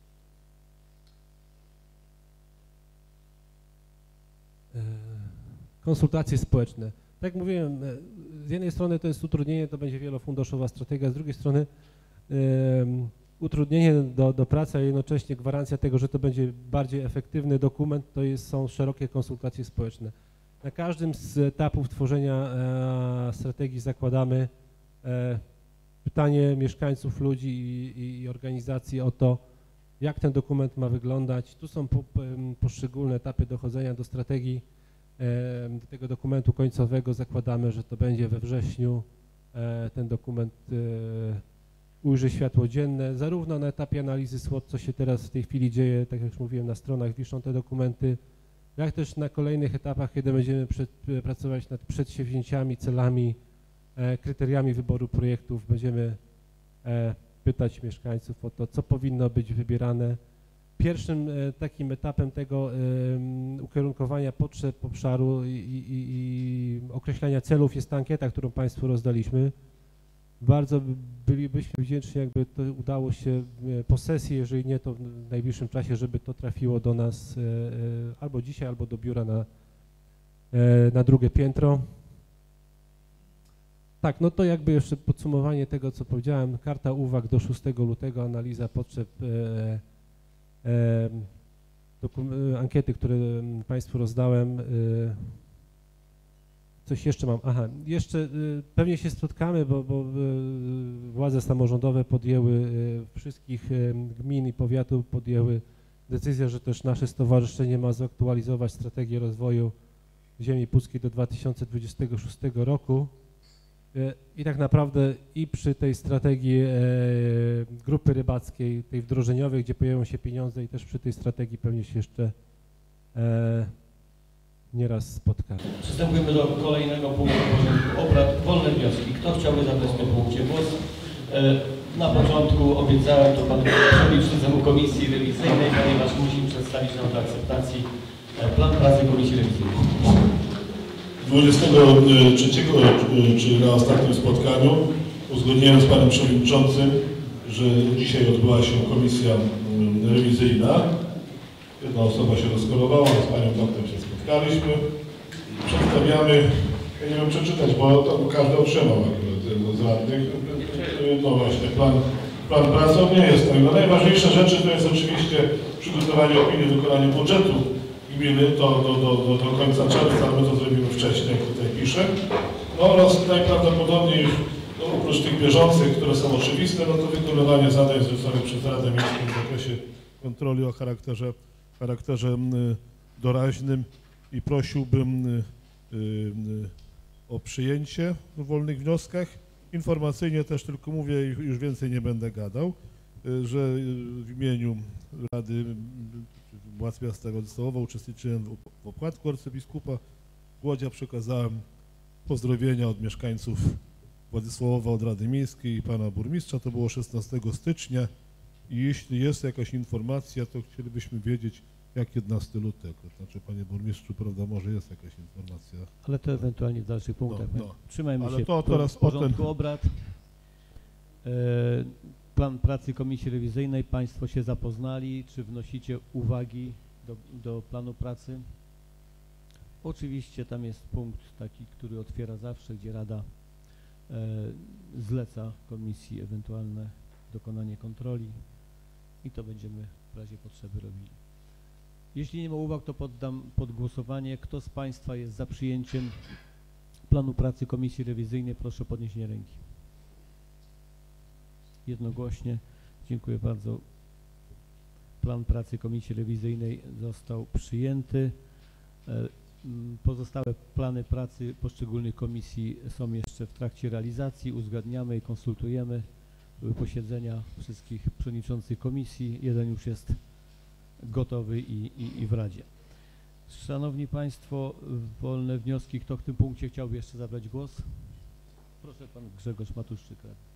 E, konsultacje społeczne. Tak jak mówiłem, e, z jednej strony to jest utrudnienie, to będzie wielofunduszowa strategia, z drugiej strony Um, utrudnienie do, do pracy, a jednocześnie gwarancja tego, że to będzie bardziej efektywny dokument, to jest, są szerokie konsultacje społeczne. Na każdym z etapów tworzenia e, strategii zakładamy e, pytanie mieszkańców, ludzi i, i, i organizacji o to, jak ten dokument ma wyglądać. Tu są po, po, poszczególne etapy dochodzenia do strategii, e, do tego dokumentu końcowego. Zakładamy, że to będzie we wrześniu e, ten dokument e, ujrzy światło dzienne, zarówno na etapie analizy SWOT, co się teraz w tej chwili dzieje, tak jak już mówiłem, na stronach wiszą te dokumenty, jak też na kolejnych etapach, kiedy będziemy przed, pracować nad przedsięwzięciami, celami, e, kryteriami wyboru projektów, będziemy e, pytać mieszkańców o to, co powinno być wybierane. Pierwszym e, takim etapem tego e, ukierunkowania potrzeb obszaru i, i, i określania celów jest ta ankieta, którą Państwu rozdaliśmy. Bardzo bylibyśmy wdzięczni, jakby to udało się po sesji, jeżeli nie, to w najbliższym czasie, żeby to trafiło do nas albo dzisiaj, albo do biura na, na drugie piętro. Tak, no to jakby jeszcze podsumowanie tego, co powiedziałem. Karta uwag do szóstego lutego, analiza potrzeb, e, e, ankiety, które Państwu rozdałem. E, Coś jeszcze mam, aha, jeszcze y, pewnie się spotkamy, bo, bo y, władze samorządowe podjęły, y, wszystkich y, gmin i powiatów podjęły decyzję, że też nasze stowarzyszenie ma zaktualizować strategię rozwoju ziemi puckiej do dwa tysiące dwudziestego szóstego roku y, i tak naprawdę i przy tej strategii y, grupy rybackiej, tej wdrożeniowej, gdzie pojawią się pieniądze, i też przy tej strategii pewnie się jeszcze y, nieraz spotkamy. Przystępujemy do kolejnego punktu porządku obrad. Wolne wnioski. Kto chciałby zabrać w tym punkcie głos? Na początku obiecałem to panu przewodniczącemu Komisji Rewizyjnej, ponieważ musimy przedstawić nam do akceptacji plan pracy Komisji Rewizyjnej. dwudziestego trzeciego, czyli na ostatnim spotkaniu, uzgodniłem z panem przewodniczącym, że dzisiaj odbyła się komisja rewizyjna. Jedna osoba się rozkolowała, z panią doktor się spotkaliśmy. Przedstawiamy, ja nie wiem przeczytać, bo to każdy otrzymał akurat z radnych. No właśnie, plan, plan pracy nie jest. No, najważniejsze rzeczy to jest oczywiście przygotowanie opinii o wykonaniu budżetu gminy do, do, do, do, do końca czerwca, ale my to zrobimy wcześniej, jak tutaj piszę. No, oraz najprawdopodobniej No, oprócz tych bieżących, które są oczywiste, no to wykonywanie zadań zleconych przez Radę Miejską w zakresie kontroli o charakterze, charakterze doraźnym i prosiłbym o przyjęcie w wolnych wnioskach. Informacyjnie też tylko mówię, już więcej nie będę gadał, że w imieniu Rady Władz Miasta Władysławowa uczestniczyłem w opłatku arcybiskupa Łódzia, przekazałem pozdrowienia od mieszkańców Władysławowa, od Rady Miejskiej i pana burmistrza. To było szesnastego stycznia i jeśli jest jakaś informacja, to chcielibyśmy wiedzieć, jak jedenastego lutego. Znaczy, panie burmistrzu, prawda, może jest jakaś informacja. Ale to ewentualnie w dalszych punktach. No, no. Trzymajmy Ale się to po, teraz porządku potem... obrad. E, plan pracy Komisji Rewizyjnej. Państwo się zapoznali. Czy wnosicie uwagi do, do planu pracy? Oczywiście tam jest punkt taki, który otwiera zawsze, gdzie Rada e, zleca Komisji ewentualne dokonanie kontroli i to będziemy w razie potrzeby robili. Jeśli nie ma uwag, to poddam pod głosowanie. Kto z Państwa jest za przyjęciem planu pracy Komisji Rewizyjnej? Proszę o podniesienie ręki. Jednogłośnie. Dziękuję bardzo. Plan pracy Komisji Rewizyjnej został przyjęty. Pozostałe plany pracy poszczególnych komisji są jeszcze w trakcie realizacji. Uzgadniamy i konsultujemy. Były posiedzenia wszystkich przewodniczących komisji. Jeden już jest gotowy i, i, i w Radzie. Szanowni Państwo, wolne wnioski. Kto w tym punkcie chciałby jeszcze zabrać głos? Proszę, pan Grzegorz Matuszczyk.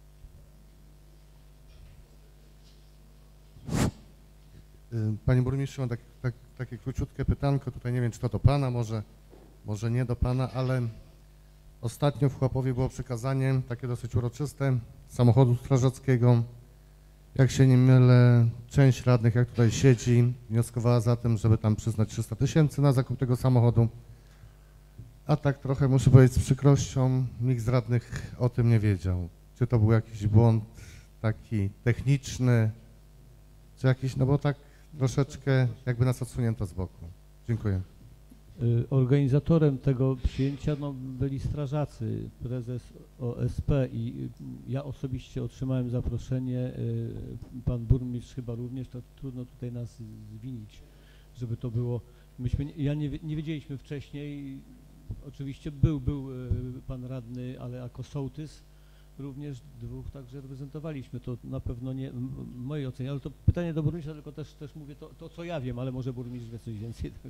Panie burmistrzu, mam tak, tak, takie króciutkie pytanko. Tutaj nie wiem, czy to do pana, może, może nie do pana, ale ostatnio w Chłapowie było przekazanie takie dosyć uroczyste samochodu strażackiego. Jak się nie mylę, część radnych, jak tutaj siedzi, wnioskowała za tym, żeby tam przyznać trzysta tysięcy na zakup tego samochodu. A tak trochę, muszę powiedzieć z przykrością, nikt z radnych o tym nie wiedział. Czy to był jakiś błąd taki techniczny, czy jakiś, no bo tak troszeczkę jakby nas odsunięto z boku. Dziękuję. Organizatorem tego przyjęcia no, byli strażacy, prezes O S P i ja osobiście otrzymałem zaproszenie, pan burmistrz chyba również, to trudno tutaj nas zwinić, żeby to było, myśmy, ja nie, nie wiedzieliśmy wcześniej, oczywiście był, był pan radny, ale jako sołtys również dwóch także reprezentowaliśmy, to na pewno nie w mojej ocenie, ale to pytanie do burmistrza, tylko też, też mówię to, to co ja wiem, ale może burmistrz wie coś więcej też.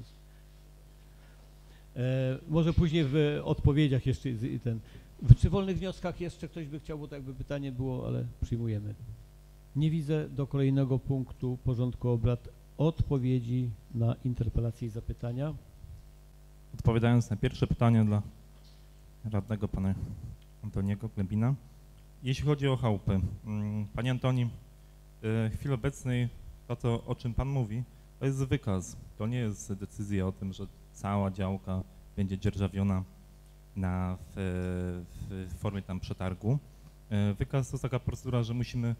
E, może później w odpowiedziach jeszcze ten. W, czy wolnych wnioskach jeszcze ktoś by chciał, bo to jakby pytanie było, ale przyjmujemy. Nie widzę do kolejnego punktu porządku obrad odpowiedzi na interpelacje i zapytania. Odpowiadając na pierwsze pytanie dla radnego pana Antoniego Glebina. Jeśli chodzi o chałupy, panie Antoni, w chwili obecnej to, to o czym pan mówi, to jest wykaz. To nie jest decyzja o tym, że cała działka będzie dzierżawiona na, w, w formie tam przetargu. Wykaz to jest taka procedura, że musimy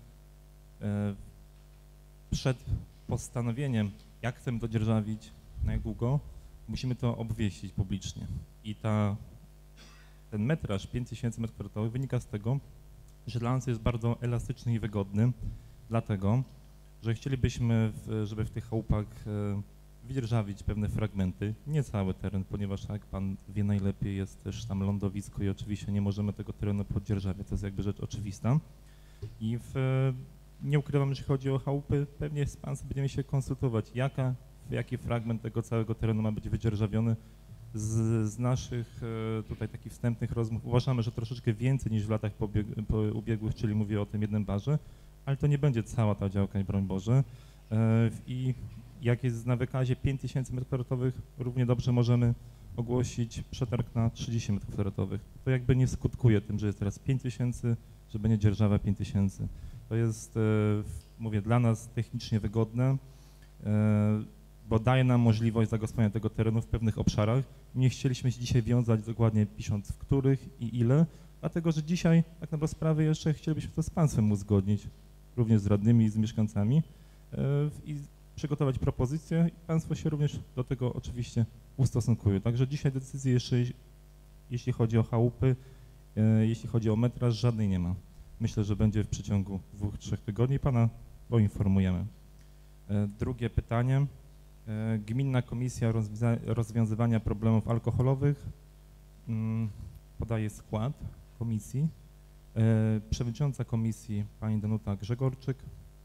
przed postanowieniem, jak chcemy to dzierżawić, na jak długo, musimy to obwieścić publicznie. I ta, ten metraż pięć tysięcy metrów kwadratowych wynika z tego, że dla nas jest bardzo elastyczny i wygodny, dlatego, że chcielibyśmy, w, żeby w tych chałupach wydzierżawić pewne fragmenty, nie cały teren, ponieważ jak pan wie najlepiej, jest też tam lądowisko i oczywiście nie możemy tego terenu poddzierżawiać, to jest jakby rzecz oczywista. I w, nie ukrywam, jeśli chodzi o chałupy, pewnie z państwem będziemy się konsultować, jaka, jaki fragment tego całego terenu ma być wydzierżawiony. Z, z naszych tutaj takich wstępnych rozmów uważamy, że troszeczkę więcej niż w latach pobieg, po ubiegłych, czyli mówię o tym jednym barze, ale to nie będzie cała ta działka, broń Boże. I jak jest na wykazie pięć tysięcy metrów kwadratowych, równie dobrze możemy ogłosić przetarg na trzydzieści metrów kwadratowych. To jakby nie skutkuje tym, że jest teraz pięć tysięcy, że będzie dzierżawa pięć tysięcy. To jest, mówię, dla nas technicznie wygodne, bo daje nam możliwość zagospodarowania tego terenu w pewnych obszarach. Nie chcieliśmy się dzisiaj wiązać dokładnie pisząc w których i ile, dlatego że dzisiaj tak naprawdę sprawy jeszcze chcielibyśmy to z państwem uzgodnić, również z radnymi i z mieszkańcami i przygotować propozycje i państwo się również do tego oczywiście ustosunkują. Także dzisiaj decyzje jeszcze, jeśli chodzi o chałupy, E, Jeśli chodzi o metraż, żadnej nie ma. Myślę, że będzie w przeciągu dwóch, trzech tygodni. Pana poinformujemy. E, Drugie pytanie. E, Gminna Komisja Rozwiąza- Rozwiązywania Problemów Alkoholowych mm, podaje skład komisji. E, Przewodnicząca komisji pani Danuta Grzegorczyk.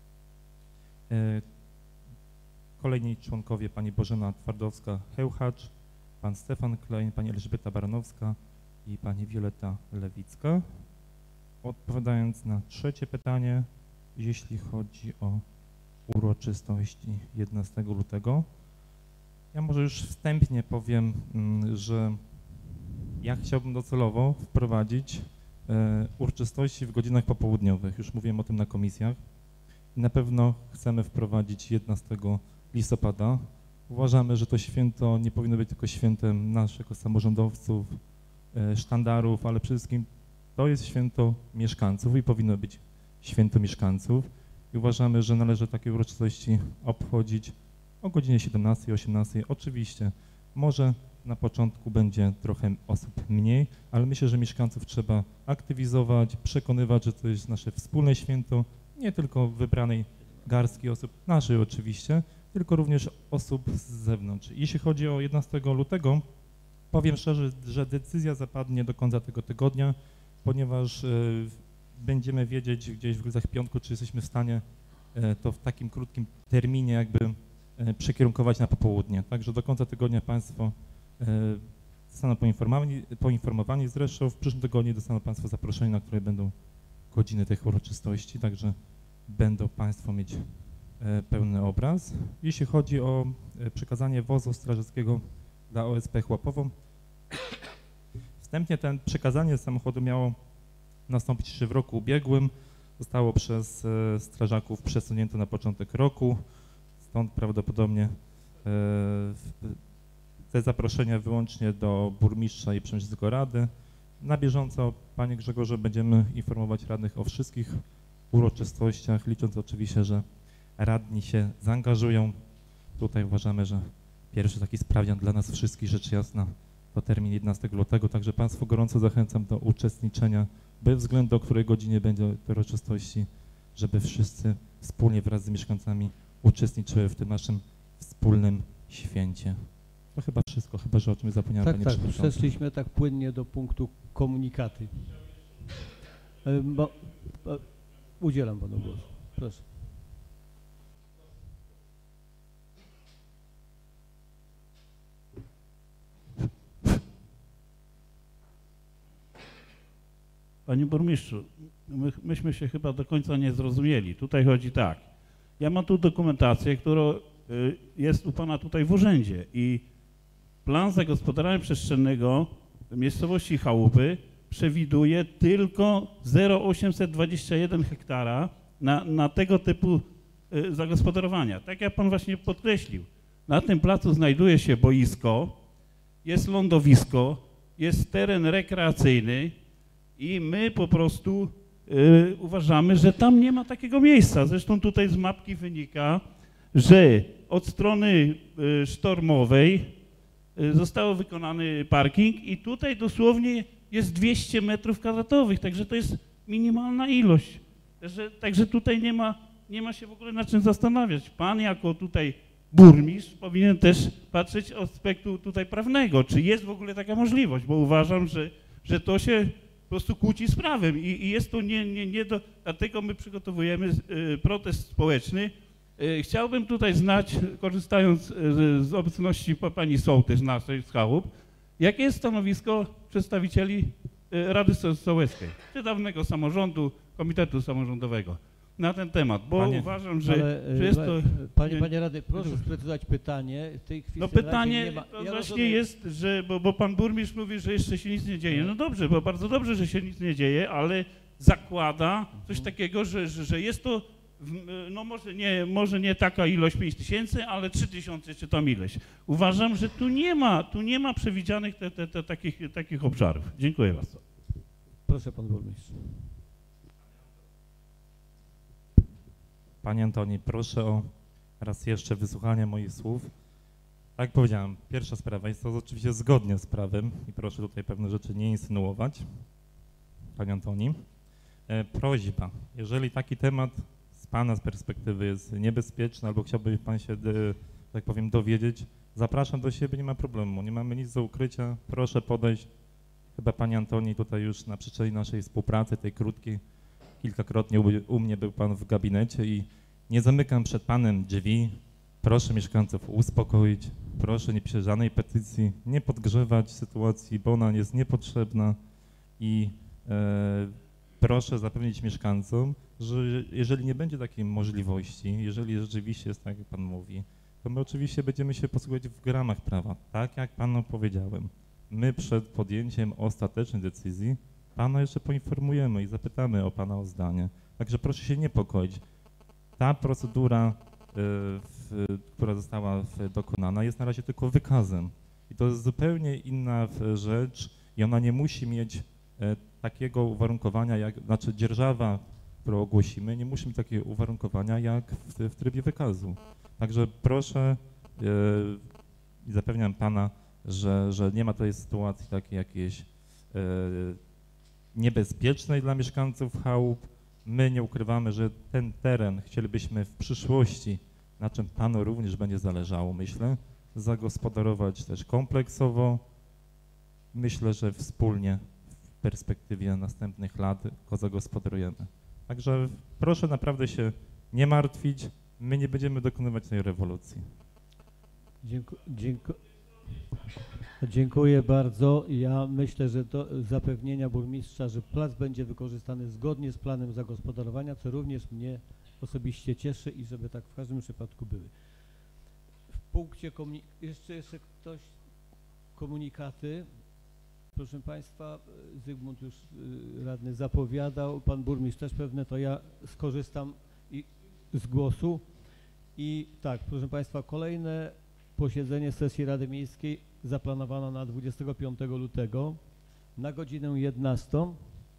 E, Kolejni członkowie pani Bożena Twardowska-Hełchacz, pan Stefan Klein, pani Elżbieta Baranowska i pani Wioleta Lewicka. Odpowiadając na trzecie pytanie, jeśli chodzi o uroczystości jedenastego lutego, ja może już wstępnie powiem, mm, że ja chciałbym docelowo wprowadzić e, uroczystości w godzinach popołudniowych. Już mówiłem o tym na komisjach. I na pewno chcemy wprowadzić jedenastego listopada. Uważamy, że to święto nie powinno być tylko świętem nas jako samorządowców, e, sztandarów, ale przede wszystkim to jest święto mieszkańców i powinno być święto mieszkańców. I uważamy, że należy takie uroczystości obchodzić o godzinie siedemnastej, osiemnastej. Oczywiście może na początku będzie trochę osób mniej, ale myślę, że mieszkańców trzeba aktywizować, przekonywać, że to jest nasze wspólne święto, nie tylko wybranej garstki osób, naszej oczywiście, tylko również osób z zewnątrz. Jeśli chodzi o jedenastego lutego, powiem szczerze, że decyzja zapadnie do końca tego tygodnia, ponieważ y, będziemy wiedzieć gdzieś w okolicach piątku, czy jesteśmy w stanie y, to w takim krótkim terminie jakby y, przekierunkować na popołudnie. Także do końca tygodnia Państwo y, zostaną poinformowani, poinformowani. Zresztą w przyszłym tygodniu dostaną Państwo zaproszenie, na które będą godziny tych uroczystości, także będą Państwo mieć pełny obraz. Jeśli chodzi o przekazanie wozu strażackiego dla O S P Chłapowo, wstępnie ten przekazanie samochodu miało nastąpić jeszcze w roku ubiegłym. Zostało przez strażaków przesunięte na początek roku, stąd prawdopodobnie te zaproszenia wyłącznie do burmistrza i przewodniczącego rady. Na bieżąco, panie Grzegorze, będziemy informować radnych o wszystkich uroczystościach, licząc oczywiście, że radni się zaangażują. Tutaj uważamy, że pierwszy taki sprawdzian dla nas wszystkich, rzecz jasna, to termin jedenastego lutego, także Państwo gorąco zachęcam do uczestniczenia, bez względu o której godzinie będzie te uroczystości, żeby wszyscy wspólnie wraz z mieszkańcami uczestniczyły w tym naszym wspólnym święcie. To chyba wszystko, chyba że o czymś zapomniałem, tak, panie tak, przewodniczący. przeszliśmy tak płynnie do punktu komunikaty. E, bo, e, udzielam panu głosu. Proszę. Panie burmistrzu, my, myśmy się chyba do końca nie zrozumieli. Tutaj chodzi tak. Ja mam tu dokumentację, która y, jest u pana tutaj w urzędzie i plan zagospodarowania przestrzennego miejscowości Chałupy przewiduje tylko zero przecinek osiemset dwadzieścia jeden hektara na, na tego typu y, zagospodarowania. Tak jak pan właśnie podkreślił, na tym placu znajduje się boisko, jest lądowisko, jest teren rekreacyjny i my po prostu y, uważamy, że tam nie ma takiego miejsca. Zresztą tutaj z mapki wynika, że od strony y, sztormowej y, został wykonany parking i tutaj dosłownie jest dwieście metrów kwadratowych, także to jest minimalna ilość. Także, także tutaj nie ma, nie ma się w ogóle nad czym zastanawiać. Pan jako tutaj burmistrz powinien też patrzeć z aspektu tutaj prawnego, czy jest w ogóle taka możliwość, bo uważam, że, że to się po prostu kłóci z prawem i, i jest to nie, nie, nie do, dlatego my przygotowujemy y, protest społeczny. Y, chciałbym tutaj znać, korzystając z, z obecności pani sołtys naszej z Chałup, jakie jest stanowisko przedstawicieli y, Rady Sołeckiej, czy dawnego samorządu, Komitetu Samorządowego na ten temat, bo Panie, uważam, że, Ale, że jest to... Panie, panie Rady, proszę sprecyzować pytanie. W tej chwili No w Radzie pytanie nie ma, to ja właśnie rozumiem, jest, że, bo, bo pan burmistrz mówi, że jeszcze się nic nie dzieje. No dobrze, bo bardzo dobrze, że się nic nie dzieje, ale zakłada coś takiego, że, że, że jest to, w- no może nie, może nie taka ilość pięć tysięcy, ale trzy tysiące czy tam ileś. Uważam, że tu nie ma, tu nie ma przewidzianych te, te, te, takich, takich obszarów. Dziękuję bardzo. Proszę pan burmistrz. Panie Antoni, proszę o raz jeszcze wysłuchanie moich słów. Tak jak powiedziałem, pierwsza sprawa jest to oczywiście zgodnie z prawem i proszę tutaj pewne rzeczy nie insynuować. Panie Antoni. E, prośba, jeżeli taki temat z Pana z perspektywy jest niebezpieczny albo chciałby Pan się, de, tak powiem, dowiedzieć, zapraszam do siebie, nie ma problemu, nie mamy nic do ukrycia, proszę podejść. Chyba Panie Antoni tutaj już na przyczyn naszej współpracy, tej krótkiej, kilkakrotnie u, u mnie był Pan w gabinecie i nie zamykam przed Panem drzwi. Proszę mieszkańców uspokoić, proszę nie pisać żadnej petycji, nie podgrzewać sytuacji, bo ona jest niepotrzebna i e, proszę zapewnić mieszkańcom, że jeżeli nie będzie takiej możliwości, jeżeli rzeczywiście jest tak, jak Pan mówi, to my oczywiście będziemy się posługiwać w ramach prawa, tak jak Panu powiedziałem. My przed podjęciem ostatecznej decyzji Pana jeszcze poinformujemy i zapytamy o Pana o zdanie. Także proszę się niepokoić. Ta procedura, w, która została dokonana, jest na razie tylko wykazem. I to jest zupełnie inna rzecz i ona nie musi mieć takiego uwarunkowania, jak, znaczy dzierżawa, którą ogłosimy, nie musi mieć takiego uwarunkowania jak w, w trybie wykazu. Także proszę i zapewniam Pana, że, że nie ma tutaj sytuacji takiej jakiejś niebezpiecznej dla mieszkańców chałup. My nie ukrywamy, że ten teren chcielibyśmy w przyszłości, na czym Panu również będzie zależało, myślę, zagospodarować też kompleksowo. Myślę, że wspólnie w perspektywie następnych lat go zagospodarujemy. Także proszę naprawdę się nie martwić, my nie będziemy dokonywać tej rewolucji. Dziękuję. Dziękuję. Dziękuję bardzo. Ja myślę, że to zapewnienia burmistrza, że plac będzie wykorzystany zgodnie z planem zagospodarowania, co również mnie osobiście cieszy i żeby tak w każdym przypadku były. W punkcie komunikacji, jeszcze, jeszcze ktoś, komunikaty. Proszę Państwa, Zygmunt już y, radny zapowiadał, Pan burmistrz też pewne, to ja skorzystam i, z głosu. I tak, proszę Państwa, kolejne posiedzenie sesji Rady Miejskiej zaplanowano na dwudziestego piątego lutego na godzinę jedenastą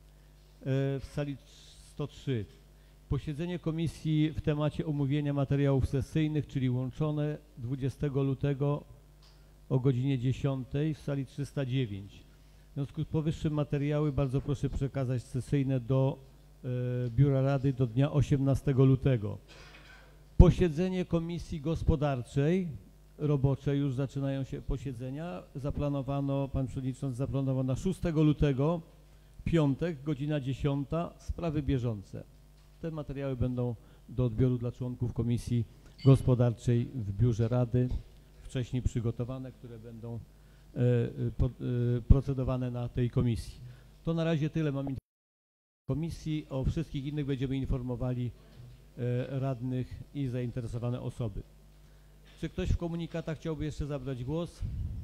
w sali sto trzy. Posiedzenie komisji w temacie omówienia materiałów sesyjnych, czyli łączone dwudziestego lutego o godzinie dziesiątej w sali trzysta dziewięć. W związku z powyższym materiały bardzo proszę przekazać sesyjne do e, Biura Rady do dnia osiemnastego lutego. Posiedzenie Komisji Gospodarczej robocze, już zaczynają się posiedzenia, zaplanowano, Pan Przewodniczący zaplanował na szóstego lutego, piątek, godzina dziesiąta, sprawy bieżące. Te materiały będą do odbioru dla członków Komisji Gospodarczej w Biurze Rady, wcześniej przygotowane, które będą e, po, e, procedowane na tej komisji. To na razie tyle mam komisji, o wszystkich innych będziemy informowali e, radnych i zainteresowane osoby. Czy ktoś w komunikatach chciałby jeszcze zabrać głos?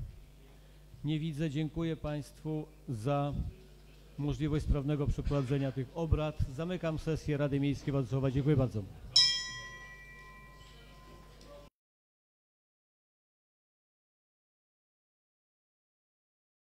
Nie widzę. Dziękuję Państwu za możliwość sprawnego przeprowadzenia tych obrad. Zamykam sesję Rady Miejskiej Władysława. Dziękuję bardzo.